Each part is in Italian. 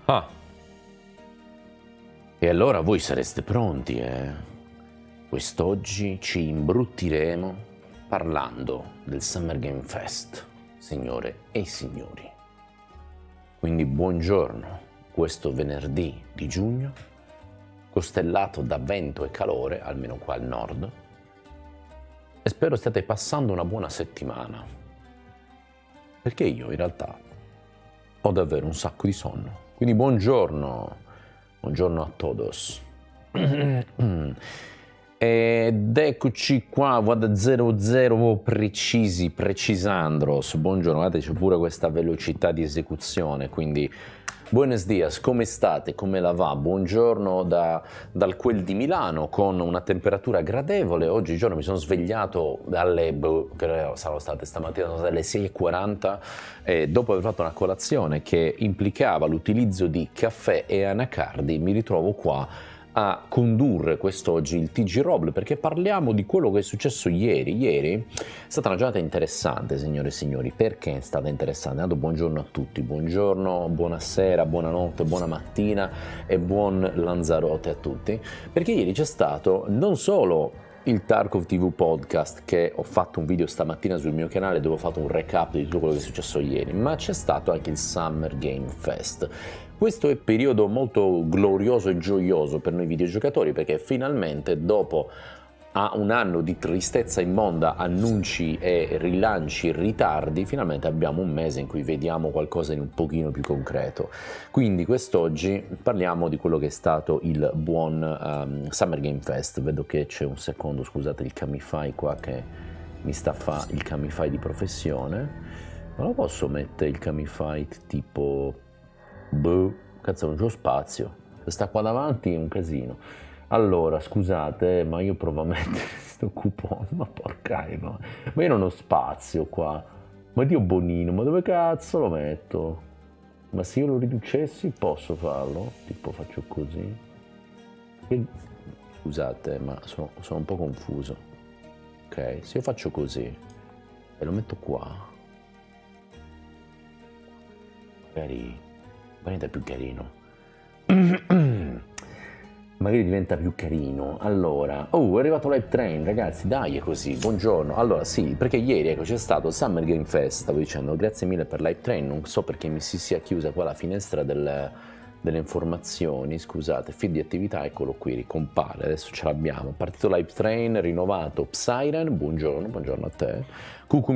Ah, e allora voi sareste pronti, eh? Quest'oggi ci imbruttiremo parlando del Summer Game Fest, signore e signori. Quindi buongiorno, questo venerdì di giugno, costellato da vento e calore, almeno qua al nord, e spero stiate passando una buona settimana, perché io in realtà ho davvero un sacco di sonno. Quindi buongiorno a todos. Ed eccoci qua, vado 00 precisandros. Buongiorno, guardate, c'è pure questa velocità di esecuzione, quindi buenos dias, come state, come la va? Buongiorno dal quel di Milano con una temperatura gradevole. Oggigiorno mi sono svegliato alle, saranno state stamattina alle 6:40 dopo aver fatto una colazione che implicava l'utilizzo di caffè e anacardi. Mi ritrovo qua a condurre quest'oggi il TG Roble perché parliamo di quello che è successo ieri. Ieri è stata una giornata interessante, signore e signori. Perché è stata interessante? Buongiorno a tutti, buongiorno, buonasera, buonanotte, buona mattina e buon Lanzarote a tutti, perché ieri c'è stato non solo il Tarkov TV Podcast, che ho fatto un video stamattina sul mio canale dove ho fatto un recap di tutto quello che è successo ieri, ma c'è stato anche il Summer Game Fest. Questo è un periodo molto glorioso e gioioso per noi videogiocatori, perché finalmente dopo un anno di tristezza immonda, annunci e rilanci, ritardi, finalmente abbiamo un mese in cui vediamo qualcosa di un pochino più concreto. Quindi quest'oggi parliamo di quello che è stato il buon Summer Game Fest. Vedo che c'è un secondo, scusate, il Camify qua che mi sta a fare il Camify di professione. Ma lo posso mettere il Camify tipo... boh, cazzo, non c'ho spazio. Se sta qua davanti è un casino. Allora, scusate, ma io provo a mettere questo coupon, ma porca ma io non ho spazio qua. Ma Dio bonino, ma dove cazzo lo metto? Ma se io lo riducessi posso farlo? Tipo faccio così? Scusate, ma sono un po' confuso. Ok, se io faccio così e lo metto qua, magari diventa più carino. Magari diventa più carino. Allora, è arrivato Live Train, ragazzi, dai, è così, buongiorno. Allora, sì, perché ieri, ecco, c'è stato il Summer Game Fest, stavo dicendo, grazie mille per Live Train, non so perché mi si sia chiusa qua la finestra delle informazioni, scusate, feed di attività, eccolo qui, ricompare, adesso ce l'abbiamo. Partito Live Train, rinnovato Psyren, buongiorno a te. QQ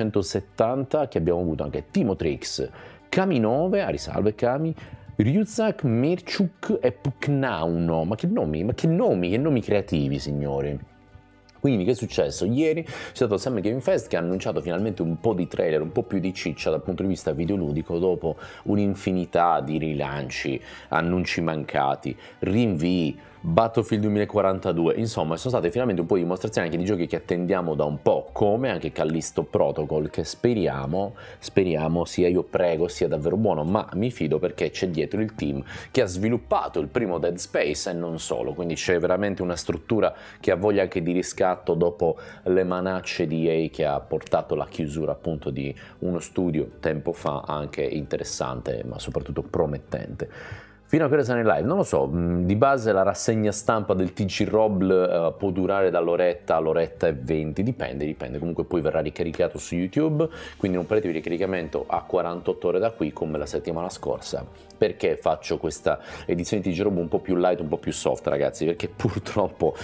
1970, che abbiamo avuto anche Timotrix, Kami 9, a risalve Kami, Ryuzak, Merchuk e Puknauno. Ma che nomi creativi, signori. Quindi che è successo? Ieri c'è stato il Summer Game Fest che ha annunciato finalmente un po' di trailer, un po' più di ciccia dal punto di vista videoludico dopo un'infinità di rilanci, annunci mancati, rinvii, Battlefield 2042, insomma sono state finalmente un po' di dimostrazioni anche di giochi che attendiamo da un po', come anche Callisto Protocol, che speriamo sia, io prego, sia davvero buono, ma mi fido perché c'è dietro il team che ha sviluppato il primo Dead Space e non solo, quindi c'è veramente una struttura che ha voglia anche di riscatto dopo le manacce di EA che ha portato la chiusura appunto di uno studio tempo fa anche interessante ma soprattutto promettente. Fino a che ora sono in live? Non lo so, di base la rassegna stampa del TG Roble può durare dall'oretta all'oretta e 20, dipende, comunque poi verrà ricaricato su YouTube, quindi non perdetevi il ricaricamento a 48 ore da qui come la settimana scorsa. Perché faccio questa edizione di TG Roble un po' più light, un po' più soft, ragazzi? Perché purtroppo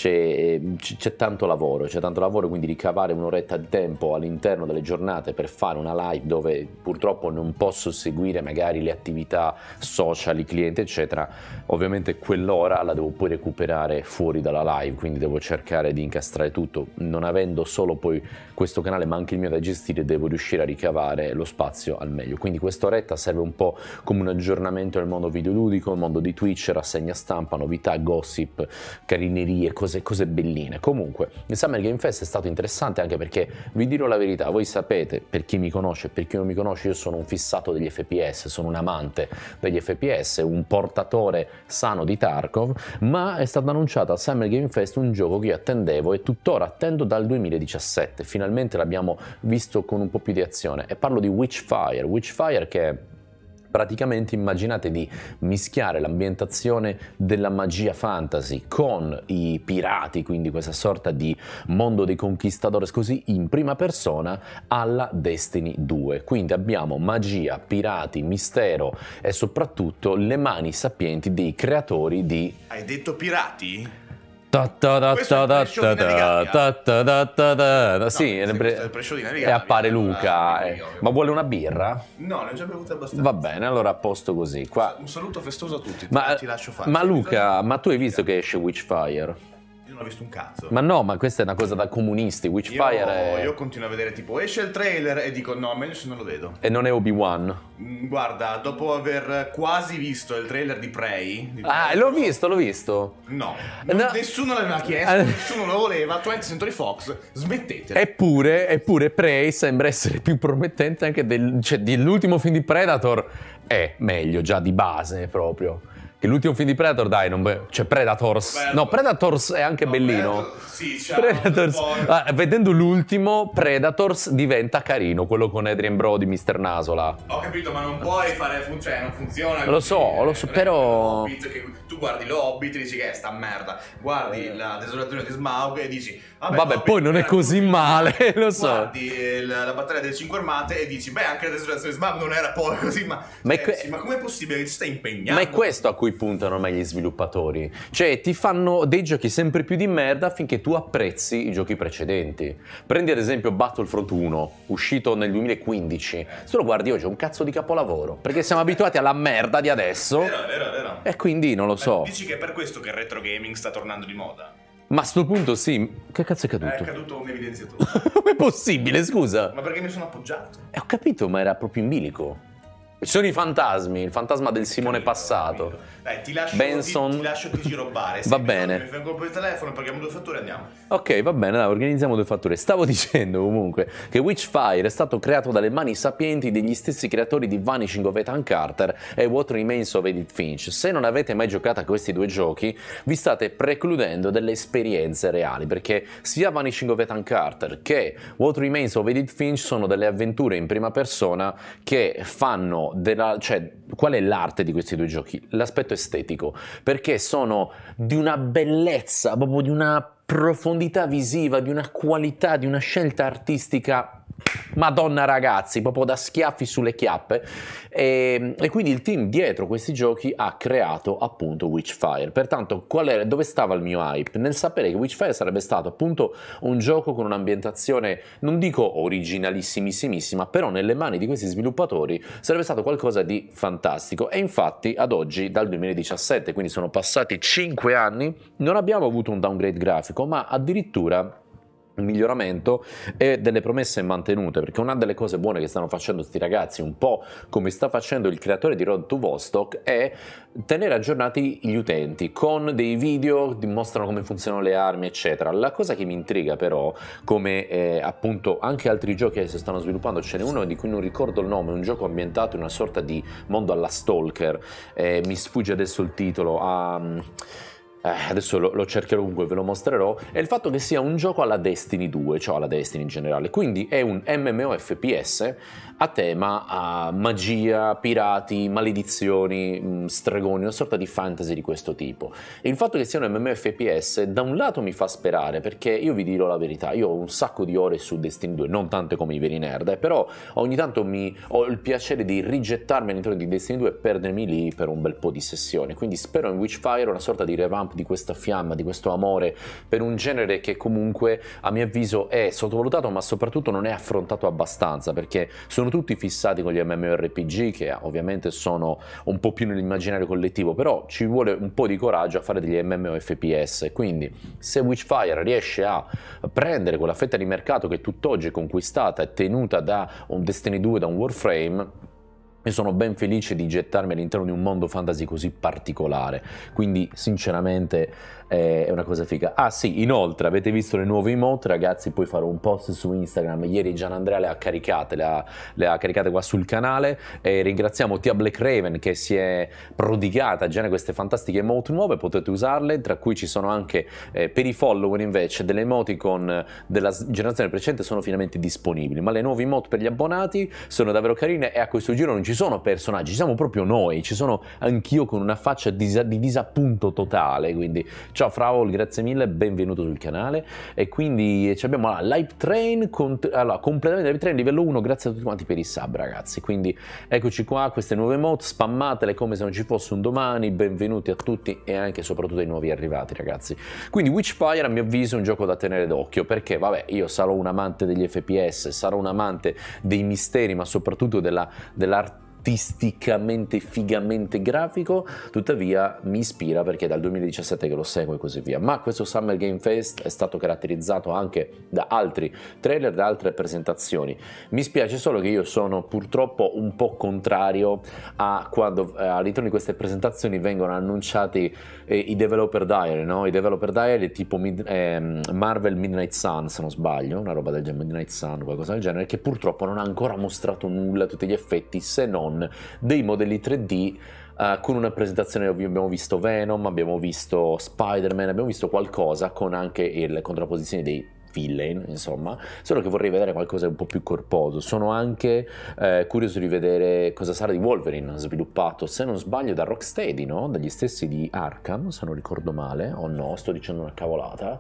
c'è tanto lavoro, quindi ricavare un'oretta di tempo all'interno delle giornate per fare una live dove purtroppo non posso seguire magari le attività social, i clienti eccetera, ovviamente quell'ora la devo poi recuperare fuori dalla live, quindi devo cercare di incastrare tutto, non avendo solo poi questo canale ma anche il mio da gestire, devo riuscire a ricavare lo spazio al meglio, quindi quest'oretta serve un po' come un aggiornamento nel mondo videoludico, nel mondo di Twitch, rassegna stampa, novità, gossip, carinerie, cose belline. Comunque il Summer Game Fest è stato interessante anche perché, vi dirò la verità, voi sapete, per chi mi conosce e per chi non mi conosce, io sono un fissato degli FPS, sono un amante degli FPS, un portatore sano di Tarkov, ma è stato annunciato al Summer Game Fest un gioco che io attendevo e tuttora attendo dal 2017, finalmente l'abbiamo visto con un po' più di azione, e parlo di Witchfire che Praticamente immaginate di mischiare l'ambientazione della magia fantasy con i pirati, quindi questa sorta di mondo dei conquistadores così in prima persona alla Destiny 2. Quindi abbiamo magia, pirati, mistero e soprattutto le mani sapienti dei creatori di... Hai detto pirati? Sì, e appare Luca. Ma vuole una birra? No, ne ho già bevuta abbastanza. Va bene, allora a posto così. Qua... Un saluto festoso a tutti, ti lascio fare. Ma Luca, ma tu hai visto che esce Witchfire? Io non ho visto un cazzo. Ma no, ma questa è una cosa da comunisti. Witchfire Io continuo a vedere tipo esce il trailer e dico no, meglio se non lo vedo. E non è Obi-Wan. Guarda, dopo aver quasi visto il trailer di Prey... L'ho visto. No, nessuno l'aveva chiesto, nessuno lo voleva, 20th Century Fox, smettetela. Eppure Prey sembra essere più promettente anche dell'ultimo film di Predator. È meglio già di base proprio. Che l'ultimo film di Predator, dai, c'è Predators. Bello. No, Predators è anche bellino. Sì, Predators. Vedendo l'ultimo, Predators diventa carino, quello con Adrien Brody, Mr. Nasola. Ho capito, ma non puoi fare, non funziona. Lo so, però... Che tu guardi lo Hobbit e dici che è sta merda. Guardi la desolazione di Smaug e dici... Vabbè, poi non è così male, lo so. Guardi la battaglia delle 5 armate e dici, beh, anche la desolazione di Smaug non era poi così, ma com'è possibile che ti stai impegnando? Ma è questo a cui puntano ormai gli sviluppatori. Cioè, ti fanno dei giochi sempre più di merda affinché tu apprezzi i giochi precedenti. Prendi ad esempio Battlefront 1, uscito nel 2015. Se lo guardi oggi è un cazzo di capolavoro, perché siamo abituati alla merda di adesso. Vero. E quindi non lo so. Dici che è per questo che il retro gaming sta tornando di moda? Ma a sto punto sì. Che cazzo è caduto? È caduto un evidenziatore. Com'è possibile, scusa? Ma perché mi sono appoggiato? Ho capito, ma era proprio in bilico. Ci sono i fantasmi, il fantasma del Simone passato. Dai, ti lascio, Benson. ti lascio girobare. Va bene. Mi fai un colpo di telefono, paghiamo 2 fatture e andiamo. Ok, va bene, dai, organizziamo 2 fatture. Stavo dicendo comunque che Witchfire è stato creato dalle mani sapienti degli stessi creatori di Vanishing of Ethan Carter e What Remains of Edith Finch. Se non avete mai giocato a questi 2 giochi, vi state precludendo delle esperienze reali, perché sia Vanishing of Ethan Carter che What Remains of Edith Finch sono delle avventure in prima persona che fanno cioè, qual è l'arte di questi 2 giochi? L'aspetto estetico, perché sono di una bellezza, proprio di una profondità visiva, di una qualità, di una scelta artistica. Madonna ragazzi, proprio da schiaffi sulle chiappe, e quindi il team dietro questi giochi ha creato appunto Witchfire. Pertanto dove stava il mio hype? Nel sapere che Witchfire sarebbe stato appunto un gioco con un'ambientazione, non dico originalissimissima, però nelle mani di questi sviluppatori sarebbe stato qualcosa di fantastico. E infatti ad oggi, dal 2017, quindi sono passati 5 anni, non abbiamo avuto un downgrade grafico, ma addirittura un miglioramento e delle promesse mantenute, perché una delle cose buone che stanno facendo sti ragazzi, un po' come sta facendo il creatore di Road to Vostok, è tenere aggiornati gli utenti con dei video, dimostrano come funzionano le armi eccetera. La cosa che mi intriga però, come appunto anche altri giochi che si stanno sviluppando, ce n'è uno di cui non ricordo il nome, un gioco ambientato in una sorta di mondo alla Stalker, mi sfugge adesso il titolo, adesso lo cercherò comunque, ve lo mostrerò, è il fatto che sia un gioco alla Destiny 2, cioè alla Destiny in generale, quindi è un MMO FPS a tema magia, pirati, maledizioni, stregoni, una sorta di fantasy di questo tipo. E il fatto che sia un MMO FPS da un lato mi fa sperare, perché io vi dirò la verità, io ho un sacco di ore su Destiny 2, non tante come i veri nerd, però ogni tanto ho il piacere di rigettarmi all'interno di Destiny 2 e perdermi lì per un bel po' di sessioni, quindi spero in Witchfire una sorta di revamp di questa fiamma, di questo amore per un genere che comunque a mio avviso è sottovalutato, ma soprattutto non è affrontato abbastanza, perché sono tutti fissati con gli MMORPG, che ovviamente sono un po' più nell'immaginario collettivo, però ci vuole un po' di coraggio a fare degli MMOFPS. Quindi se Witchfire riesce a prendere quella fetta di mercato che tutt'oggi è conquistata e tenuta da un Destiny 2, da un Warframe, io sono ben felice di gettarmi all'interno di un mondo fantasy così particolare, quindi sinceramente è una cosa figa. Ah sì, inoltre avete visto le nuove emote, ragazzi, poi farò un post su Instagram, ieri Gian Andrea le ha caricate, le ha caricate qua sul canale, e ringraziamo Tia Black Raven che si è prodigata a generare queste fantastiche emote nuove, potete usarle, tra cui ci sono anche per i follower invece delle emoticon della generazione precedente sono finalmente disponibili, ma le nuove emote per gli abbonati sono davvero carine, e a questo giro non ci sono personaggi, siamo proprio noi, ci sono anch'io con una faccia di disappunto totale, quindi ciao Fraul, grazie mille, benvenuto sul canale. E quindi abbiamo Live Train, completamente Live Train livello 1, grazie a tutti quanti per i sub, ragazzi. Quindi eccoci qua, queste nuove emote, spammatele come se non ci fosse un domani, benvenuti a tutti e anche e soprattutto ai nuovi arrivati, ragazzi. Quindi Witchfire a mio avviso è un gioco da tenere d'occhio, perché vabbè, io sarò un amante degli FPS, sarò un amante dei misteri, ma soprattutto dell'artisticamente, figamente grafico, tuttavia mi ispira perché è dal 2017 che lo seguo e così via. Ma questo Summer Game Fest è stato caratterizzato anche da altri trailer, da altre presentazioni. Mi spiace solo che io sono purtroppo un po' contrario a quando all'interno di queste presentazioni vengono annunciati i developer diary, no? I developer diary tipo Marvel Midnight Sun, se non sbaglio, una roba del genere, Midnight Sun, qualcosa del genere, che purtroppo non ha ancora mostrato nulla a tutti gli effetti, se non dei modelli 3D con una presentazione. Abbiamo visto Venom, abbiamo visto Spider-Man, abbiamo visto qualcosa con anche le contrapposizioni dei villain, insomma, solo che vorrei vedere qualcosa un po' più corposo. Sono anche curioso di vedere cosa sarà di Wolverine, sviluppato, se non sbaglio, da Rocksteady, no? Dagli stessi di Arkham, se non ricordo male, o no, sto dicendo una cavolata.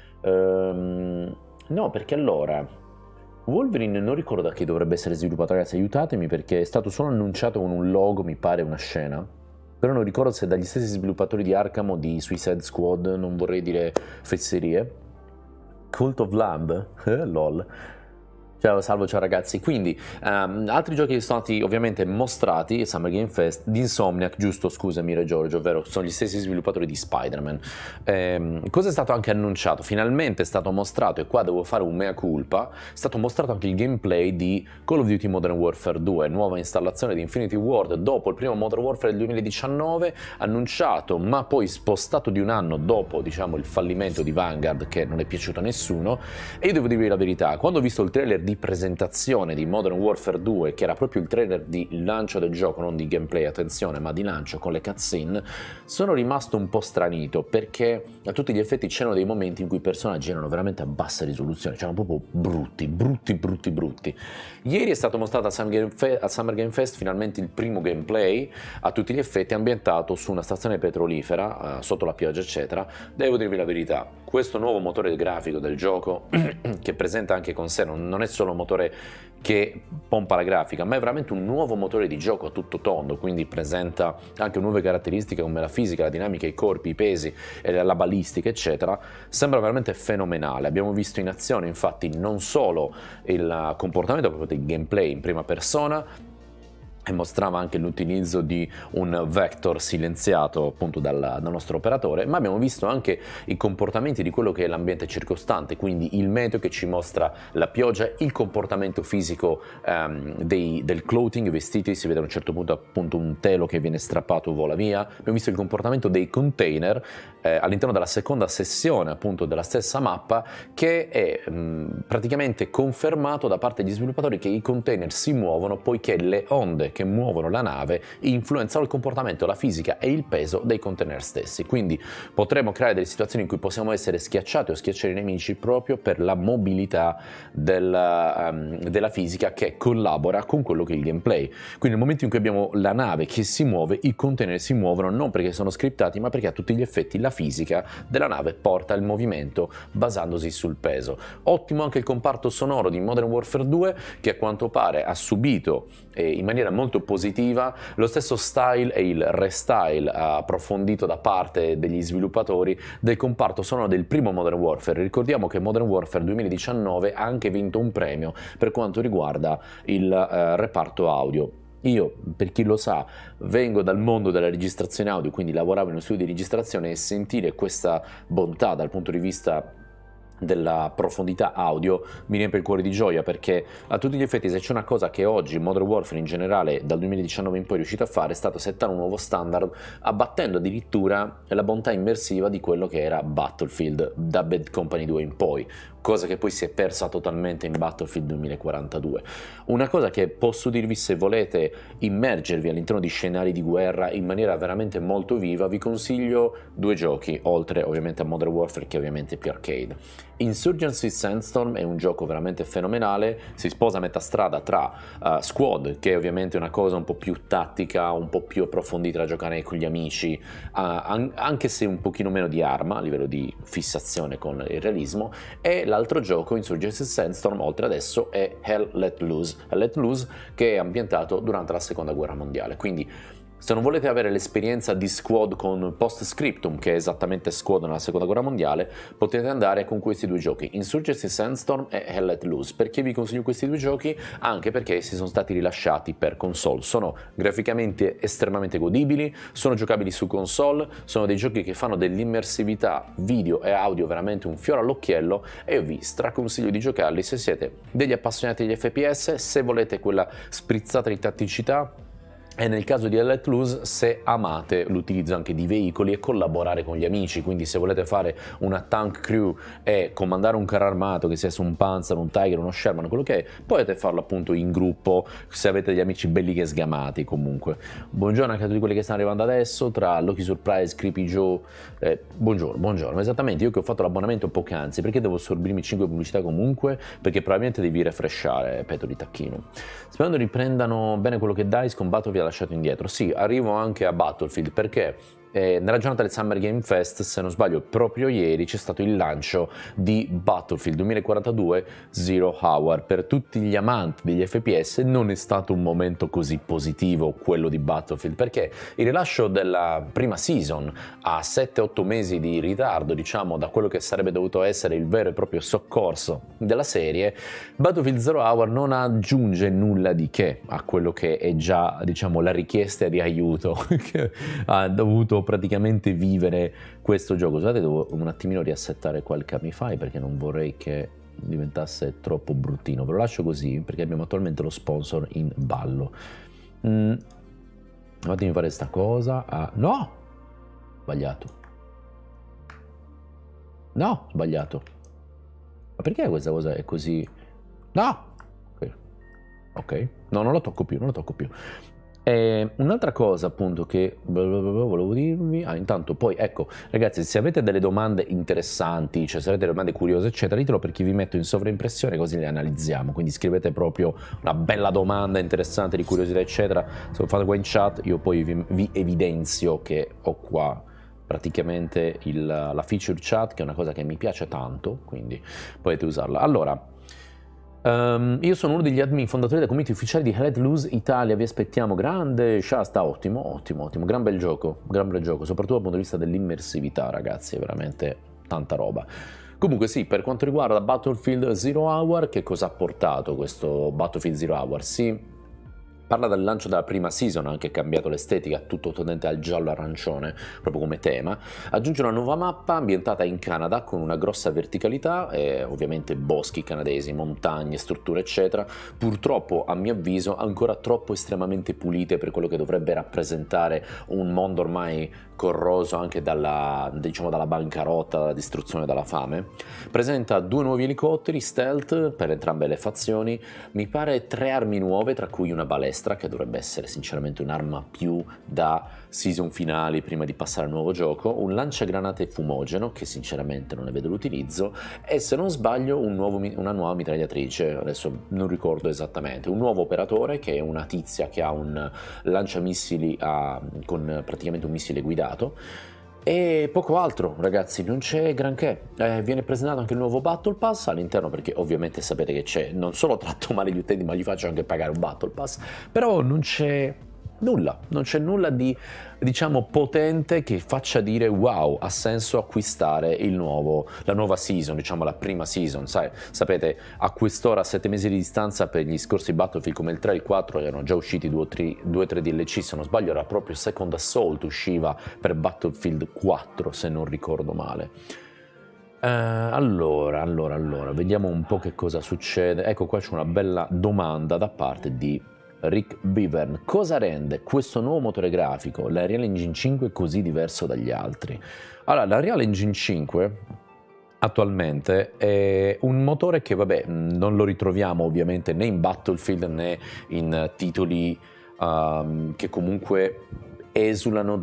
No, perché allora Wolverine non ricordo da chi dovrebbe essere sviluppato, ragazzi, aiutatemi, perché è stato solo annunciato con un logo, mi pare, una scena, però non ricordo se dagli stessi sviluppatori di Arkham o di Suicide Squad, non vorrei dire fesserie. Cult of Lamb? Lol. Ciao, salvo, ciao ragazzi. Quindi, altri giochi che sono stati ovviamente mostrati, Summer Game Fest, di Insomniac, giusto, scusami Re Giorgio, ovvero sono gli stessi sviluppatori di Spider-Man. Cosa è stato anche annunciato? Finalmente è stato mostrato, e qua devo fare un mea culpa, è stato mostrato anche il gameplay di Call of Duty Modern Warfare 2, nuova installazione di Infinity Ward dopo il primo Modern Warfare del 2019, annunciato ma poi spostato di un anno dopo, diciamo, il fallimento di Vanguard, che non è piaciuto a nessuno. E io devo dirvi la verità, quando ho visto il trailer di presentazione di Modern Warfare 2, che era proprio il trailer di lancio del gioco, non di gameplay, attenzione, ma di lancio con le cutscene, sono rimasto un po' stranito, perché a tutti gli effetti c'erano dei momenti in cui i personaggi erano veramente a bassa risoluzione, c'erano proprio brutti. Ieri è stato mostrato al Summer Game Fest finalmente il primo gameplay, a tutti gli effetti ambientato su una stazione petrolifera, sotto la pioggia eccetera. Devo dirvi la verità, questo nuovo motore grafico del gioco che presenta anche con sé, non è solo un motore che pompa la grafica, ma è veramente un nuovo motore di gioco a tutto tondo, quindi presenta anche nuove caratteristiche come la fisica, la dinamica, i corpi, i pesi, la balistica eccetera. Sembra veramente fenomenale. Abbiamo visto in azione infatti non solo il comportamento proprio del gameplay in prima persona, e mostrava anche l'utilizzo di un vector silenziato appunto dal nostro operatore, ma abbiamo visto anche i comportamenti di quello che è l'ambiente circostante, quindi il meteo che ci mostra la pioggia, il comportamento fisico del clothing, i vestiti, si vede a un certo punto appunto un telo che viene strappato, vola via. Abbiamo visto il comportamento dei container all'interno della seconda sessione appunto della stessa mappa, che è praticamente confermato da parte degli sviluppatori che i container si muovono poiché le onde che muovono la nave influenzano il comportamento, la fisica e il peso dei container stessi, quindi potremo creare delle situazioni in cui possiamo essere schiacciati o schiacciare i nemici proprio per la mobilità della fisica che collabora con quello che è il gameplay. Quindi nel momento in cui abbiamo la nave che si muove, i container si muovono non perché sono scriptati, ma perché a tutti gli effetti la fisica della nave porta il movimento basandosi sul peso. Ottimo anche il comparto sonoro di Modern Warfare 2, che a quanto pare ha subito in maniera molto positiva lo stesso style e il restyle approfondito da parte degli sviluppatori del comparto sonoro del primo Modern Warfare. Ricordiamo che Modern Warfare 2019 ha anche vinto un premio per quanto riguarda il reparto audio. Io, per chi lo sa, vengo dal mondo della registrazione audio, quindi lavoravo in uno studio di registrazione, e sentire questa bontà dal punto di vista della profondità audio mi riempie il cuore di gioia, perché a tutti gli effetti, se c'è una cosa che oggi Modern Warfare in generale dal 2019 in poi è riuscito a fare, è stato settare un nuovo standard, abbattendo addirittura la bontà immersiva di quello che era Battlefield da Bad Company 2 in poi, cosa che poi si è persa totalmente in Battlefield 2042. Una cosa che posso dirvi, se volete immergervi all'interno di scenari di guerra in maniera veramente molto viva, vi consiglio due giochi, oltre ovviamente a Modern Warfare, che ovviamente è più arcade. Insurgency Sandstorm è un gioco veramente fenomenale, si sposa a metà strada tra Squad, che è ovviamente una cosa un po' più tattica, un po' più approfondita da giocare con gli amici, anche se un pochino meno di arma a livello di fissazione con il realismo, e l'altro gioco, Insurgency Sandstorm, oltre adesso, è Hell Let Loose, che è ambientato durante la seconda guerra mondiale. Quindi se non volete avere l'esperienza di Squad con Post Scriptum, che è esattamente Squad nella seconda guerra mondiale, potete andare con questi due giochi, Insurgency Sandstorm e Hell Let Loose. Perché vi consiglio questi due giochi? Anche perché essi sono stati rilasciati per console, sono graficamente estremamente godibili, sono giocabili su console, sono dei giochi che fanno dell'immersività video e audio veramente un fiore all'occhiello, e io vi straconsiglio di giocarli se siete degli appassionati degli FPS, se volete quella sprizzata di tatticità, e nel caso di Let Loose se amate l'utilizzo anche di veicoli e collaborare con gli amici. Quindi se volete fare una tank crew e comandare un carro armato, che sia su un Panzer, un Tiger, uno Sherman, quello che è, potete farlo appunto in gruppo se avete degli amici belli che sgamati. Comunque buongiorno anche a tutti quelli che stanno arrivando adesso, tra Loki Surprise, Creepy Joe, buongiorno, esattamente. Io che ho fatto l'abbonamento poc'anzi, perché devo assorbirmi 5 pubblicità comunque? Perché probabilmente devi refreshare, petto di tacchino. Sperando riprendano bene quello che DICE con Battlefield ha lasciato indietro. Sì, arrivo anche a Battlefield, perché nella giornata del Summer Game Fest, se non sbaglio proprio ieri, c'è stato il lancio di Battlefield 2042 Zero Hour. Per tutti gli amanti degli FPS non è stato un momento così positivo quello di Battlefield, perché il rilascio della prima season a 7-8 mesi di ritardo, diciamo, da quello che sarebbe dovuto essere il vero e proprio soccorso della serie, Battlefield Zero Hour non aggiunge nulla di che a quello che è già, diciamo, la richiesta di aiuto che ha dovuto praticamente vivere questo gioco. Scusate, devo un attimino riassettare quel Camify perché non vorrei che diventasse troppo bruttino. Ve lo lascio così perché abbiamo attualmente lo sponsor in ballo. Fatemi fare sta cosa. No! Sbagliato. No, sbagliato. Ma perché questa cosa è così? No! Ok. No, non lo tocco più, non lo tocco più. Un'altra cosa appunto che volevo dirvi, intanto poi ecco ragazzi, se avete delle domande interessanti, cioè se avete delle domande curiose eccetera, ditelo, perché vi metto in sovraimpressione così le analizziamo. Quindi scrivete proprio una bella domanda interessante di curiosità eccetera, se lo fate qua in chat io poi vi evidenzio che ho qua praticamente la feature chat, che è una cosa che mi piace tanto, quindi potete usarla. Allora, io sono uno degli admin fondatori della community ufficiale di Let Loose Italia, vi aspettiamo. Grande Shasta, ottimo, gran bel gioco, soprattutto dal punto di vista dell'immersività ragazzi, è veramente tanta roba. Comunque sì, per quanto riguarda Battlefield Zero Hour, che cosa ha portato questo Battlefield Zero Hour? Sì, parla del lancio della prima season, ha anche cambiato l'estetica, tutto tendente al giallo-arancione, proprio come tema. Aggiunge una nuova mappa ambientata in Canada con una grossa verticalità, e ovviamente boschi canadesi, montagne, strutture eccetera, purtroppo a mio avviso ancora troppo estremamente pulite per quello che dovrebbe rappresentare un mondo ormai corroso anche dalla bancarotta, dalla distruzione, dalla fame. Presenta 2 nuovi elicotteri stealth per entrambe le fazioni, mi pare 3 armi nuove, tra cui una balestra, che dovrebbe essere sinceramente un'arma più da season finali prima di passare al nuovo gioco, un lanciagranate fumogeno, che sinceramente non ne vedo l'utilizzo, e se non sbaglio una nuova mitragliatrice, adesso non ricordo esattamente, un nuovo operatore, che è una tizia che ha un lanciamissili con praticamente un missile guidato. E poco altro ragazzi, non c'è granché. Viene presentato anche il nuovo Battle Pass all'interno, perché ovviamente sapete che c'è, non solo tratto male gli utenti ma gli faccio anche pagare un Battle Pass, però non c'è nulla di, diciamo, potente che faccia dire wow, ha senso acquistare la nuova season, diciamo la prima season. Sapete, a quest'ora, a 7 mesi di distanza, per gli scorsi Battlefield come il 3 e il 4 erano già usciti 2 o 3 DLC, se non sbaglio era proprio Second Assault usciva per Battlefield 4 se non ricordo male. Allora, vediamo un po' che cosa succede. Ecco, qua c'è una bella domanda da parte di Rick Bivern. Cosa rende questo nuovo motore grafico, la Unreal Engine 5, così diverso dagli altri? Allora, la Unreal Engine 5 attualmente è un motore che, vabbè, non lo ritroviamo ovviamente né in Battlefield né in titoli che comunque esulano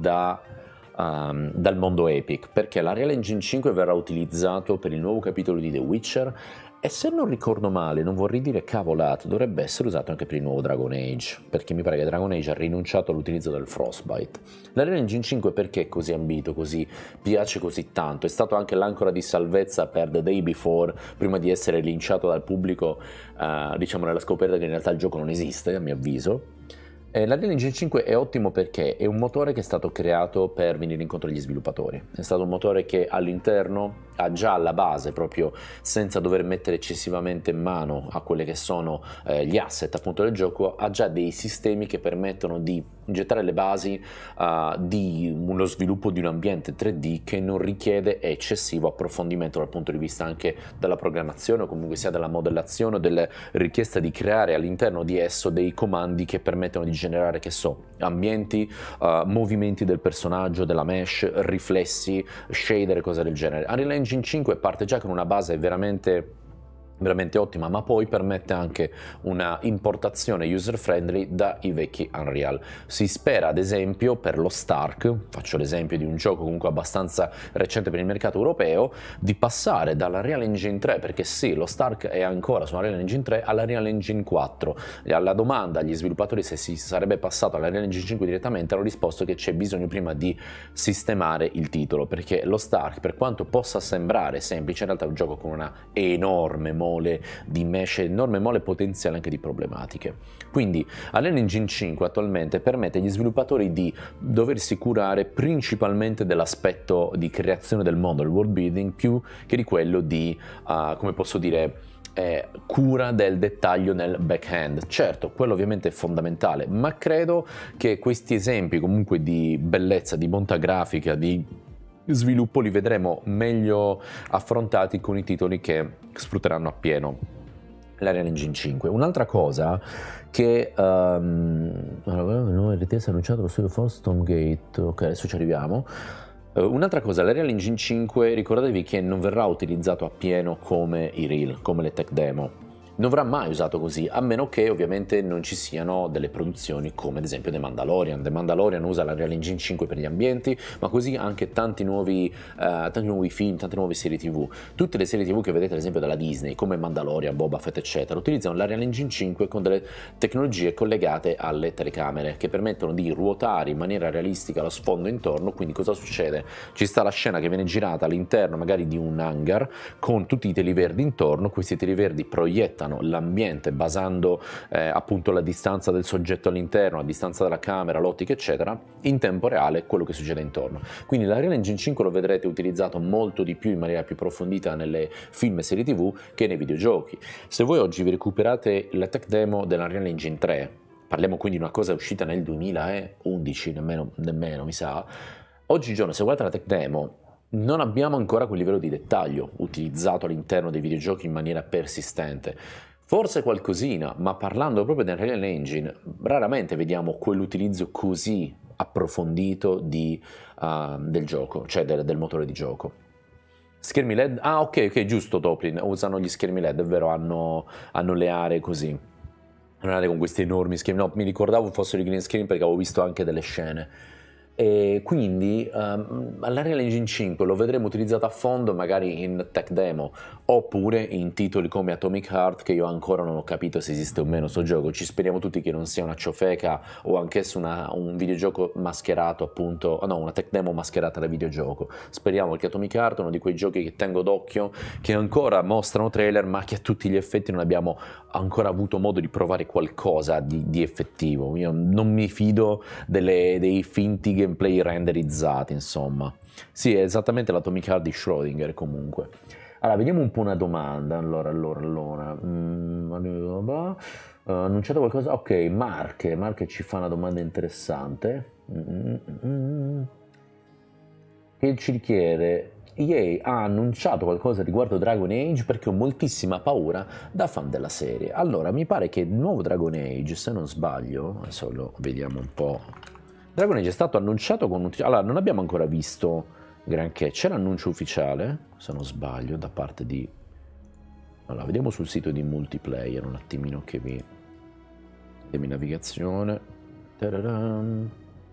dal mondo Epic, perché la Unreal Engine 5 verrà utilizzato per il nuovo capitolo di The Witcher e, se non ricordo male, non vorrei dire cavolate, dovrebbe essere usato anche per il nuovo Dragon Age, perché mi pare che Dragon Age ha rinunciato all'utilizzo del Frostbite. La Unreal Engine 5 perché è così ambito, così piace così tanto? È stato anche l'ancora di salvezza per The Day Before, prima di essere linciato dal pubblico, diciamo, nella scoperta che in realtà il gioco non esiste, a mio avviso. La Unreal Engine 5 è ottimo perché è un motore che è stato creato per venire incontro agli sviluppatori. È stato un motore che all'interno ha già alla base, proprio senza dover mettere eccessivamente in mano a quelle che sono gli asset appunto del gioco, ha già dei sistemi che permettono di gettare le basi di uno sviluppo di un ambiente 3D che non richiede eccessivo approfondimento dal punto di vista anche della programmazione, o comunque sia della modellazione o della richiesta di creare all'interno di esso dei comandi che permettono di generare, che so, ambienti, movimenti del personaggio, della mesh, riflessi, shader, cose del genere. Unreal Engine 5 parte già con una base veramente ottima, ma poi permette anche una importazione user friendly dai vecchi Unreal. Si spera ad esempio per lo Stark, faccio l'esempio di un gioco comunque abbastanza recente per il mercato europeo, di passare dalla Unreal Engine 3, perché sì, lo Stark è ancora su Unreal Engine 3, alla Unreal Engine 4. E alla domanda agli sviluppatori se si sarebbe passato alla Unreal Engine 5 direttamente, hanno risposto che c'è bisogno prima di sistemare il titolo, perché lo Stark, per quanto possa sembrare semplice, in realtà è un gioco con una enorme mole di mesh, enorme mole potenziale anche di problematiche. Quindi Unreal Engine 5 attualmente permette agli sviluppatori di doversi curare principalmente dell'aspetto di creazione del mondo, il world building, più che di quello di, come posso dire, cura del dettaglio nel backhand. Certo, quello ovviamente è fondamentale, ma credo che questi esempi comunque di bellezza, di bontà grafica, di sviluppo li vedremo meglio affrontati con i titoli che sfrutteranno appieno l'Unreal Engine 5. Un'altra cosa che RTS ha annunciato lo studio for Stormgate, ok, adesso ci arriviamo. Un'altra cosa, l'Unreal Engine 5, ricordatevi che non verrà utilizzato appieno come i reel, come le tech demo. Non verrà mai usato così, a meno che ovviamente non ci siano delle produzioni come ad esempio The Mandalorian. The Mandalorian usa la Unreal Engine 5 per gli ambienti, ma così anche tanti nuovi film, tante nuove serie TV. Tutte le serie TV che vedete ad esempio dalla Disney, come Mandalorian, Boba Fett eccetera, utilizzano la Unreal Engine 5 con delle tecnologie collegate alle telecamere che permettono di ruotare in maniera realistica lo sfondo intorno. Quindi cosa succede? Ci sta la scena che viene girata all'interno magari di un hangar con tutti i teli verdi intorno, questi teli verdi proiettano l'ambiente basando appunto la distanza del soggetto all'interno, la distanza della camera, l'ottica eccetera, in tempo reale quello che succede intorno. Quindi la Unreal Engine 5 lo vedrete utilizzato molto di più, in maniera più approfondita, nelle film e serie TV che nei videogiochi. Se voi oggi vi recuperate la tech demo della Unreal Engine 3, parliamo quindi di una cosa uscita nel 2011, nemmeno mi sa, oggigiorno se guardate la tech demo non abbiamo ancora quel livello di dettaglio utilizzato all'interno dei videogiochi in maniera persistente. Forse qualcosina, ma parlando proprio del Unreal Engine, raramente vediamo quell'utilizzo così approfondito del gioco, cioè del motore di gioco. Schermi LED? Ah, ok, giusto, Toplin, usano gli schermi LED, è vero, hanno le aree così. Le aree con questi enormi schermi, no, mi ricordavo fossero i green screen perché avevo visto anche delle scene. E quindi l'Unreal Engine 5 lo vedremo utilizzato a fondo magari in tech demo, oppure in titoli come Atomic Heart, che io ancora non ho capito se esiste o meno sto gioco. Ci speriamo tutti che non sia una ciofeca o anch'esso un videogioco mascherato, appunto, no, una tech demo mascherata da videogioco. Speriamo che Atomic Heart è uno di quei giochi che tengo d'occhio, che ancora mostrano trailer ma che a tutti gli effetti non abbiamo ancora avuto modo di provare qualcosa di effettivo. Io non mi fido dei finti gameplay renderizzati, insomma. Sì, è esattamente l'Atomic Heart di Schrödinger comunque. Allora, vediamo un po' una domanda. Allora. Annunciato qualcosa? Ok, Marche ci fa una domanda interessante. Che ci chiede: EA ha annunciato qualcosa riguardo Dragon Age perché ho moltissima paura da fan della serie. Allora, mi pare che il nuovo Dragon Age, se non sbaglio, adesso lo vediamo un po'. Dragon Age è stato annunciato con un... Allora, non abbiamo ancora visto granché. C'è l'annuncio ufficiale, se non sbaglio, da parte di... Allora, vediamo sul sito di multiplayer un attimino che vi... Vediamo in navigazione. Tararam.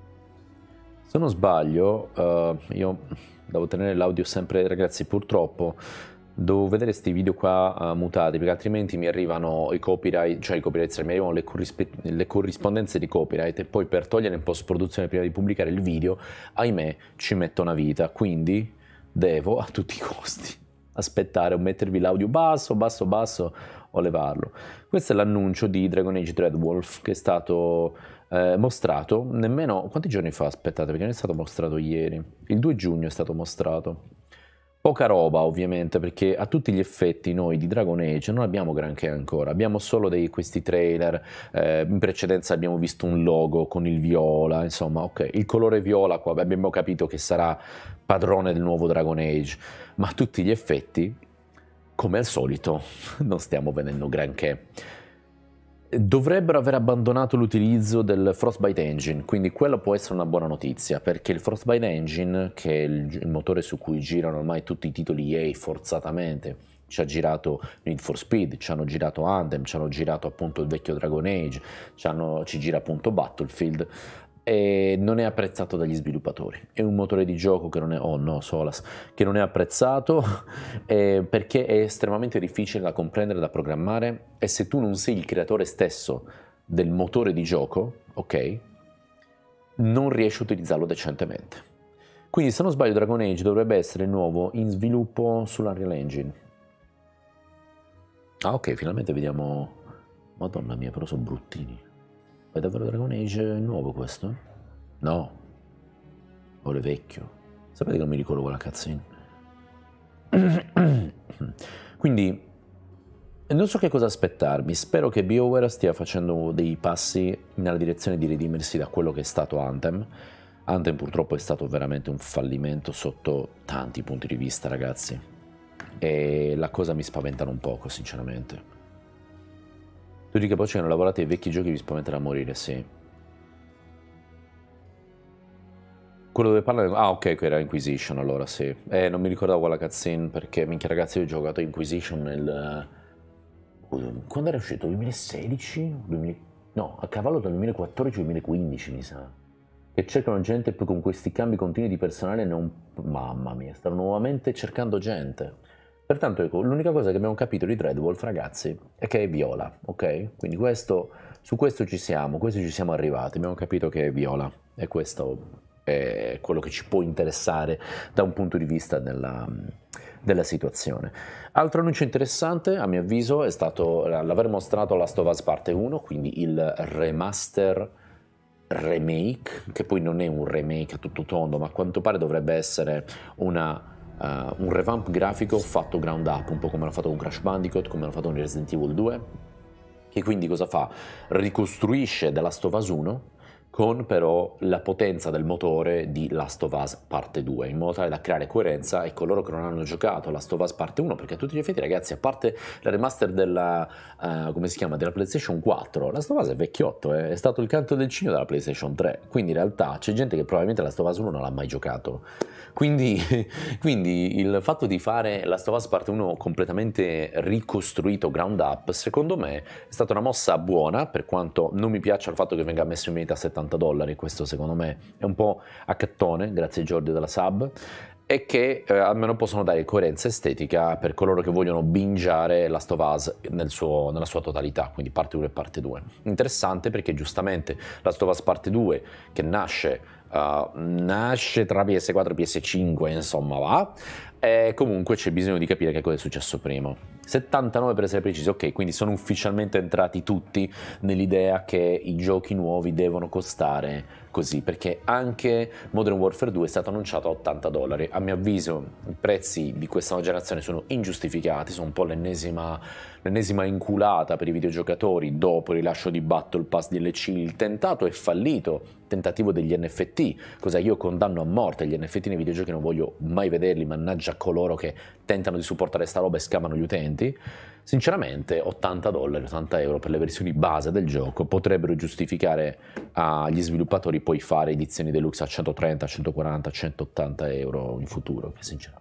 Se non sbaglio, io devo tenere l'audio sempre, ragazzi, purtroppo devo vedere questi video qua mutati, perché altrimenti mi arrivano i copyright, cioè i copyright, mi arrivano le corrispondenze di copyright, e poi per togliere in post-produzione prima di pubblicare il video, ahimè, ci metto una vita, quindi devo a tutti i costi aspettare o mettervi l'audio basso o levarlo. Questo è l'annuncio di Dragon Age Dreadwolf che è stato mostrato nemmeno... Quanti giorni fa? Aspettate, perché non è stato mostrato ieri. Il 2 giugno è stato mostrato. Poca roba ovviamente, perché a tutti gli effetti noi di Dragon Age non abbiamo granché ancora, abbiamo solo questi trailer, in precedenza abbiamo visto un logo con il viola, insomma, ok, il colore viola qua abbiamo capito che sarà padrone del nuovo Dragon Age, ma a tutti gli effetti, come al solito, non stiamo vedendo granché. Dovrebbero aver abbandonato l'utilizzo del Frostbite Engine, quindi quello può essere una buona notizia, perché il Frostbite Engine, che è il motore su cui girano ormai tutti i titoli EA forzatamente, ci ha girato Need for Speed, ci hanno girato Anthem, ci hanno girato appunto il vecchio Dragon Age, ci gira appunto Battlefield, e non è apprezzato dagli sviluppatori. È un motore di gioco che non è, oh no, Solas, che non è apprezzato perché è estremamente difficile da comprendere, da programmare, e se tu non sei il creatore stesso del motore di gioco, ok, non riesci a utilizzarlo decentemente. Quindi se non sbaglio Dragon Age dovrebbe essere nuovo in sviluppo sull'Unreal Engine. Ah ok, finalmente vediamo... Madonna mia, però sono bruttini. È davvero Dragon Age nuovo questo? No. O è vecchio. Sapete che non mi ricordo quella cutscene. Quindi non so che cosa aspettarmi. Spero che BioWare stia facendo dei passi nella direzione di redimersi da quello che è stato Anthem. Anthem purtroppo è stato veramente un fallimento sotto tanti punti di vista, ragazzi. E la cosa mi spaventano un poco, sinceramente. Tutti che poi ci hanno lavorato ai vecchi giochi vi spaventerà a morire, sì. Quello dove parla... Ah, ok, che era Inquisition, allora sì. Non mi ricordavo quella cutscene, perché, minchia ragazzi, io ho giocato Inquisition nel... Quando era uscito? 2016? No, a cavallo del 2014-2015, mi sa. Che cercano gente poi con questi cambi continui di personale non... Mamma mia, stanno nuovamente cercando gente. Pertanto, ecco, l'unica cosa che abbiamo capito di Dreadwolf, ragazzi, è che è viola, ok? Quindi su questo ci siamo arrivati, abbiamo capito che è viola, e questo è quello che ci può interessare da un punto di vista della situazione. Altro annuncio interessante, a mio avviso, è stato l'aver mostrato Last of Us Parte 1, quindi il remaster remake, che poi non è un remake a tutto tondo, ma a quanto pare dovrebbe essere un revamp grafico fatto ground up, un po' come l'ha fatto con Crash Bandicoot, come l'ha fatto con Resident Evil 2, che quindi cosa fa? Ricostruisce The Last of Us 1 con però la potenza del motore di Last of Us Parte 2, in modo tale da creare coerenza, e coloro che non hanno giocato Last of Us Parte 1, perché a tutti gli effetti, ragazzi, a parte la remaster della, come si chiama, della PlayStation 4, Last of Us è vecchiotto, è stato il canto del cigno della PlayStation 3, quindi in realtà c'è gente che probabilmente Last of Us 1 non l'ha mai giocato. Quindi il fatto di fare Last of Us Parte 1 completamente ricostruito ground up, secondo me è stata una mossa buona, per quanto non mi piaccia il fatto che venga messo in vendita a $70, questo secondo me è un po' a cattone, grazie Giorgio della sub, e che almeno possono dare coerenza estetica per coloro che vogliono bingiare Last of Us nella sua totalità, quindi parte 1 e parte 2. Interessante perché giustamente Last of Us parte 2, che nasce tra PS4 e PS5, insomma va, e comunque c'è bisogno di capire che cosa è successo prima. 79 per essere precisi, ok, quindi sono ufficialmente entrati tutti nell'idea che i giochi nuovi devono costare così, perché anche Modern Warfare 2 è stato annunciato a $80. A mio avviso i prezzi di questa nuova generazione sono ingiustificati, sono un po' l'ennesima inculata per i videogiocatori dopo il rilascio di Battle Pass DLC. Il tentato è fallito tentativo degli NFT, cosa io condanno a morte. Gli NFT nei videogiochi non voglio mai vederli, mannaggia coloro che tentano di supportare sta roba e scamano gli utenti. Sinceramente $80, €80 per le versioni base del gioco potrebbero giustificare agli sviluppatori poi fare edizioni deluxe a 130, 140, 180 euro in futuro, che sinceramente...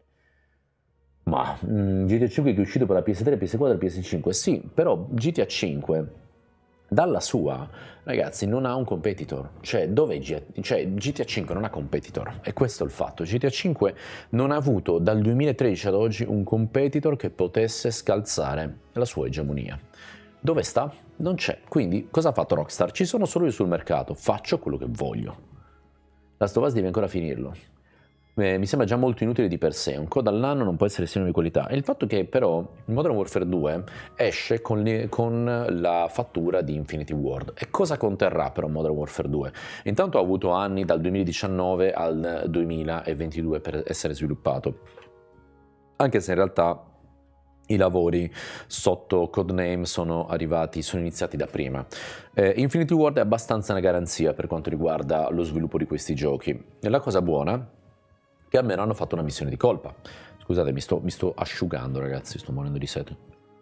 Ma GTA 5 che è uscito per la PS3, PS4 e PS5, sì, però GTA 5 dalla sua, ragazzi, non ha un competitor. Cioè, GTA 5 non ha competitor, e questo è il fatto. GTA 5 non ha avuto dal 2013 ad oggi un competitor che potesse scalzare la sua egemonia. Dove sta? Non c'è. Quindi cosa ha fatto Rockstar? Ci sono solo io sul mercato, faccio quello che voglio. Last of Us devi ancora finirlo. Mi sembra già molto inutile di per sé, un coda all'anno non può essere sinonimo di qualità. E il fatto che però Modern Warfare 2 esce con la fattura di Infinity Ward. E cosa conterrà però Modern Warfare 2? Intanto ha avuto anni dal 2019 al 2022 per essere sviluppato, anche se in realtà i lavori sotto codename sono iniziati da prima. Infinity Ward è abbastanza una garanzia per quanto riguarda lo sviluppo di questi giochi. E la cosa buona che almeno hanno fatto una missione di colpa. Scusate, mi sto asciugando, ragazzi, sto morendo di sete.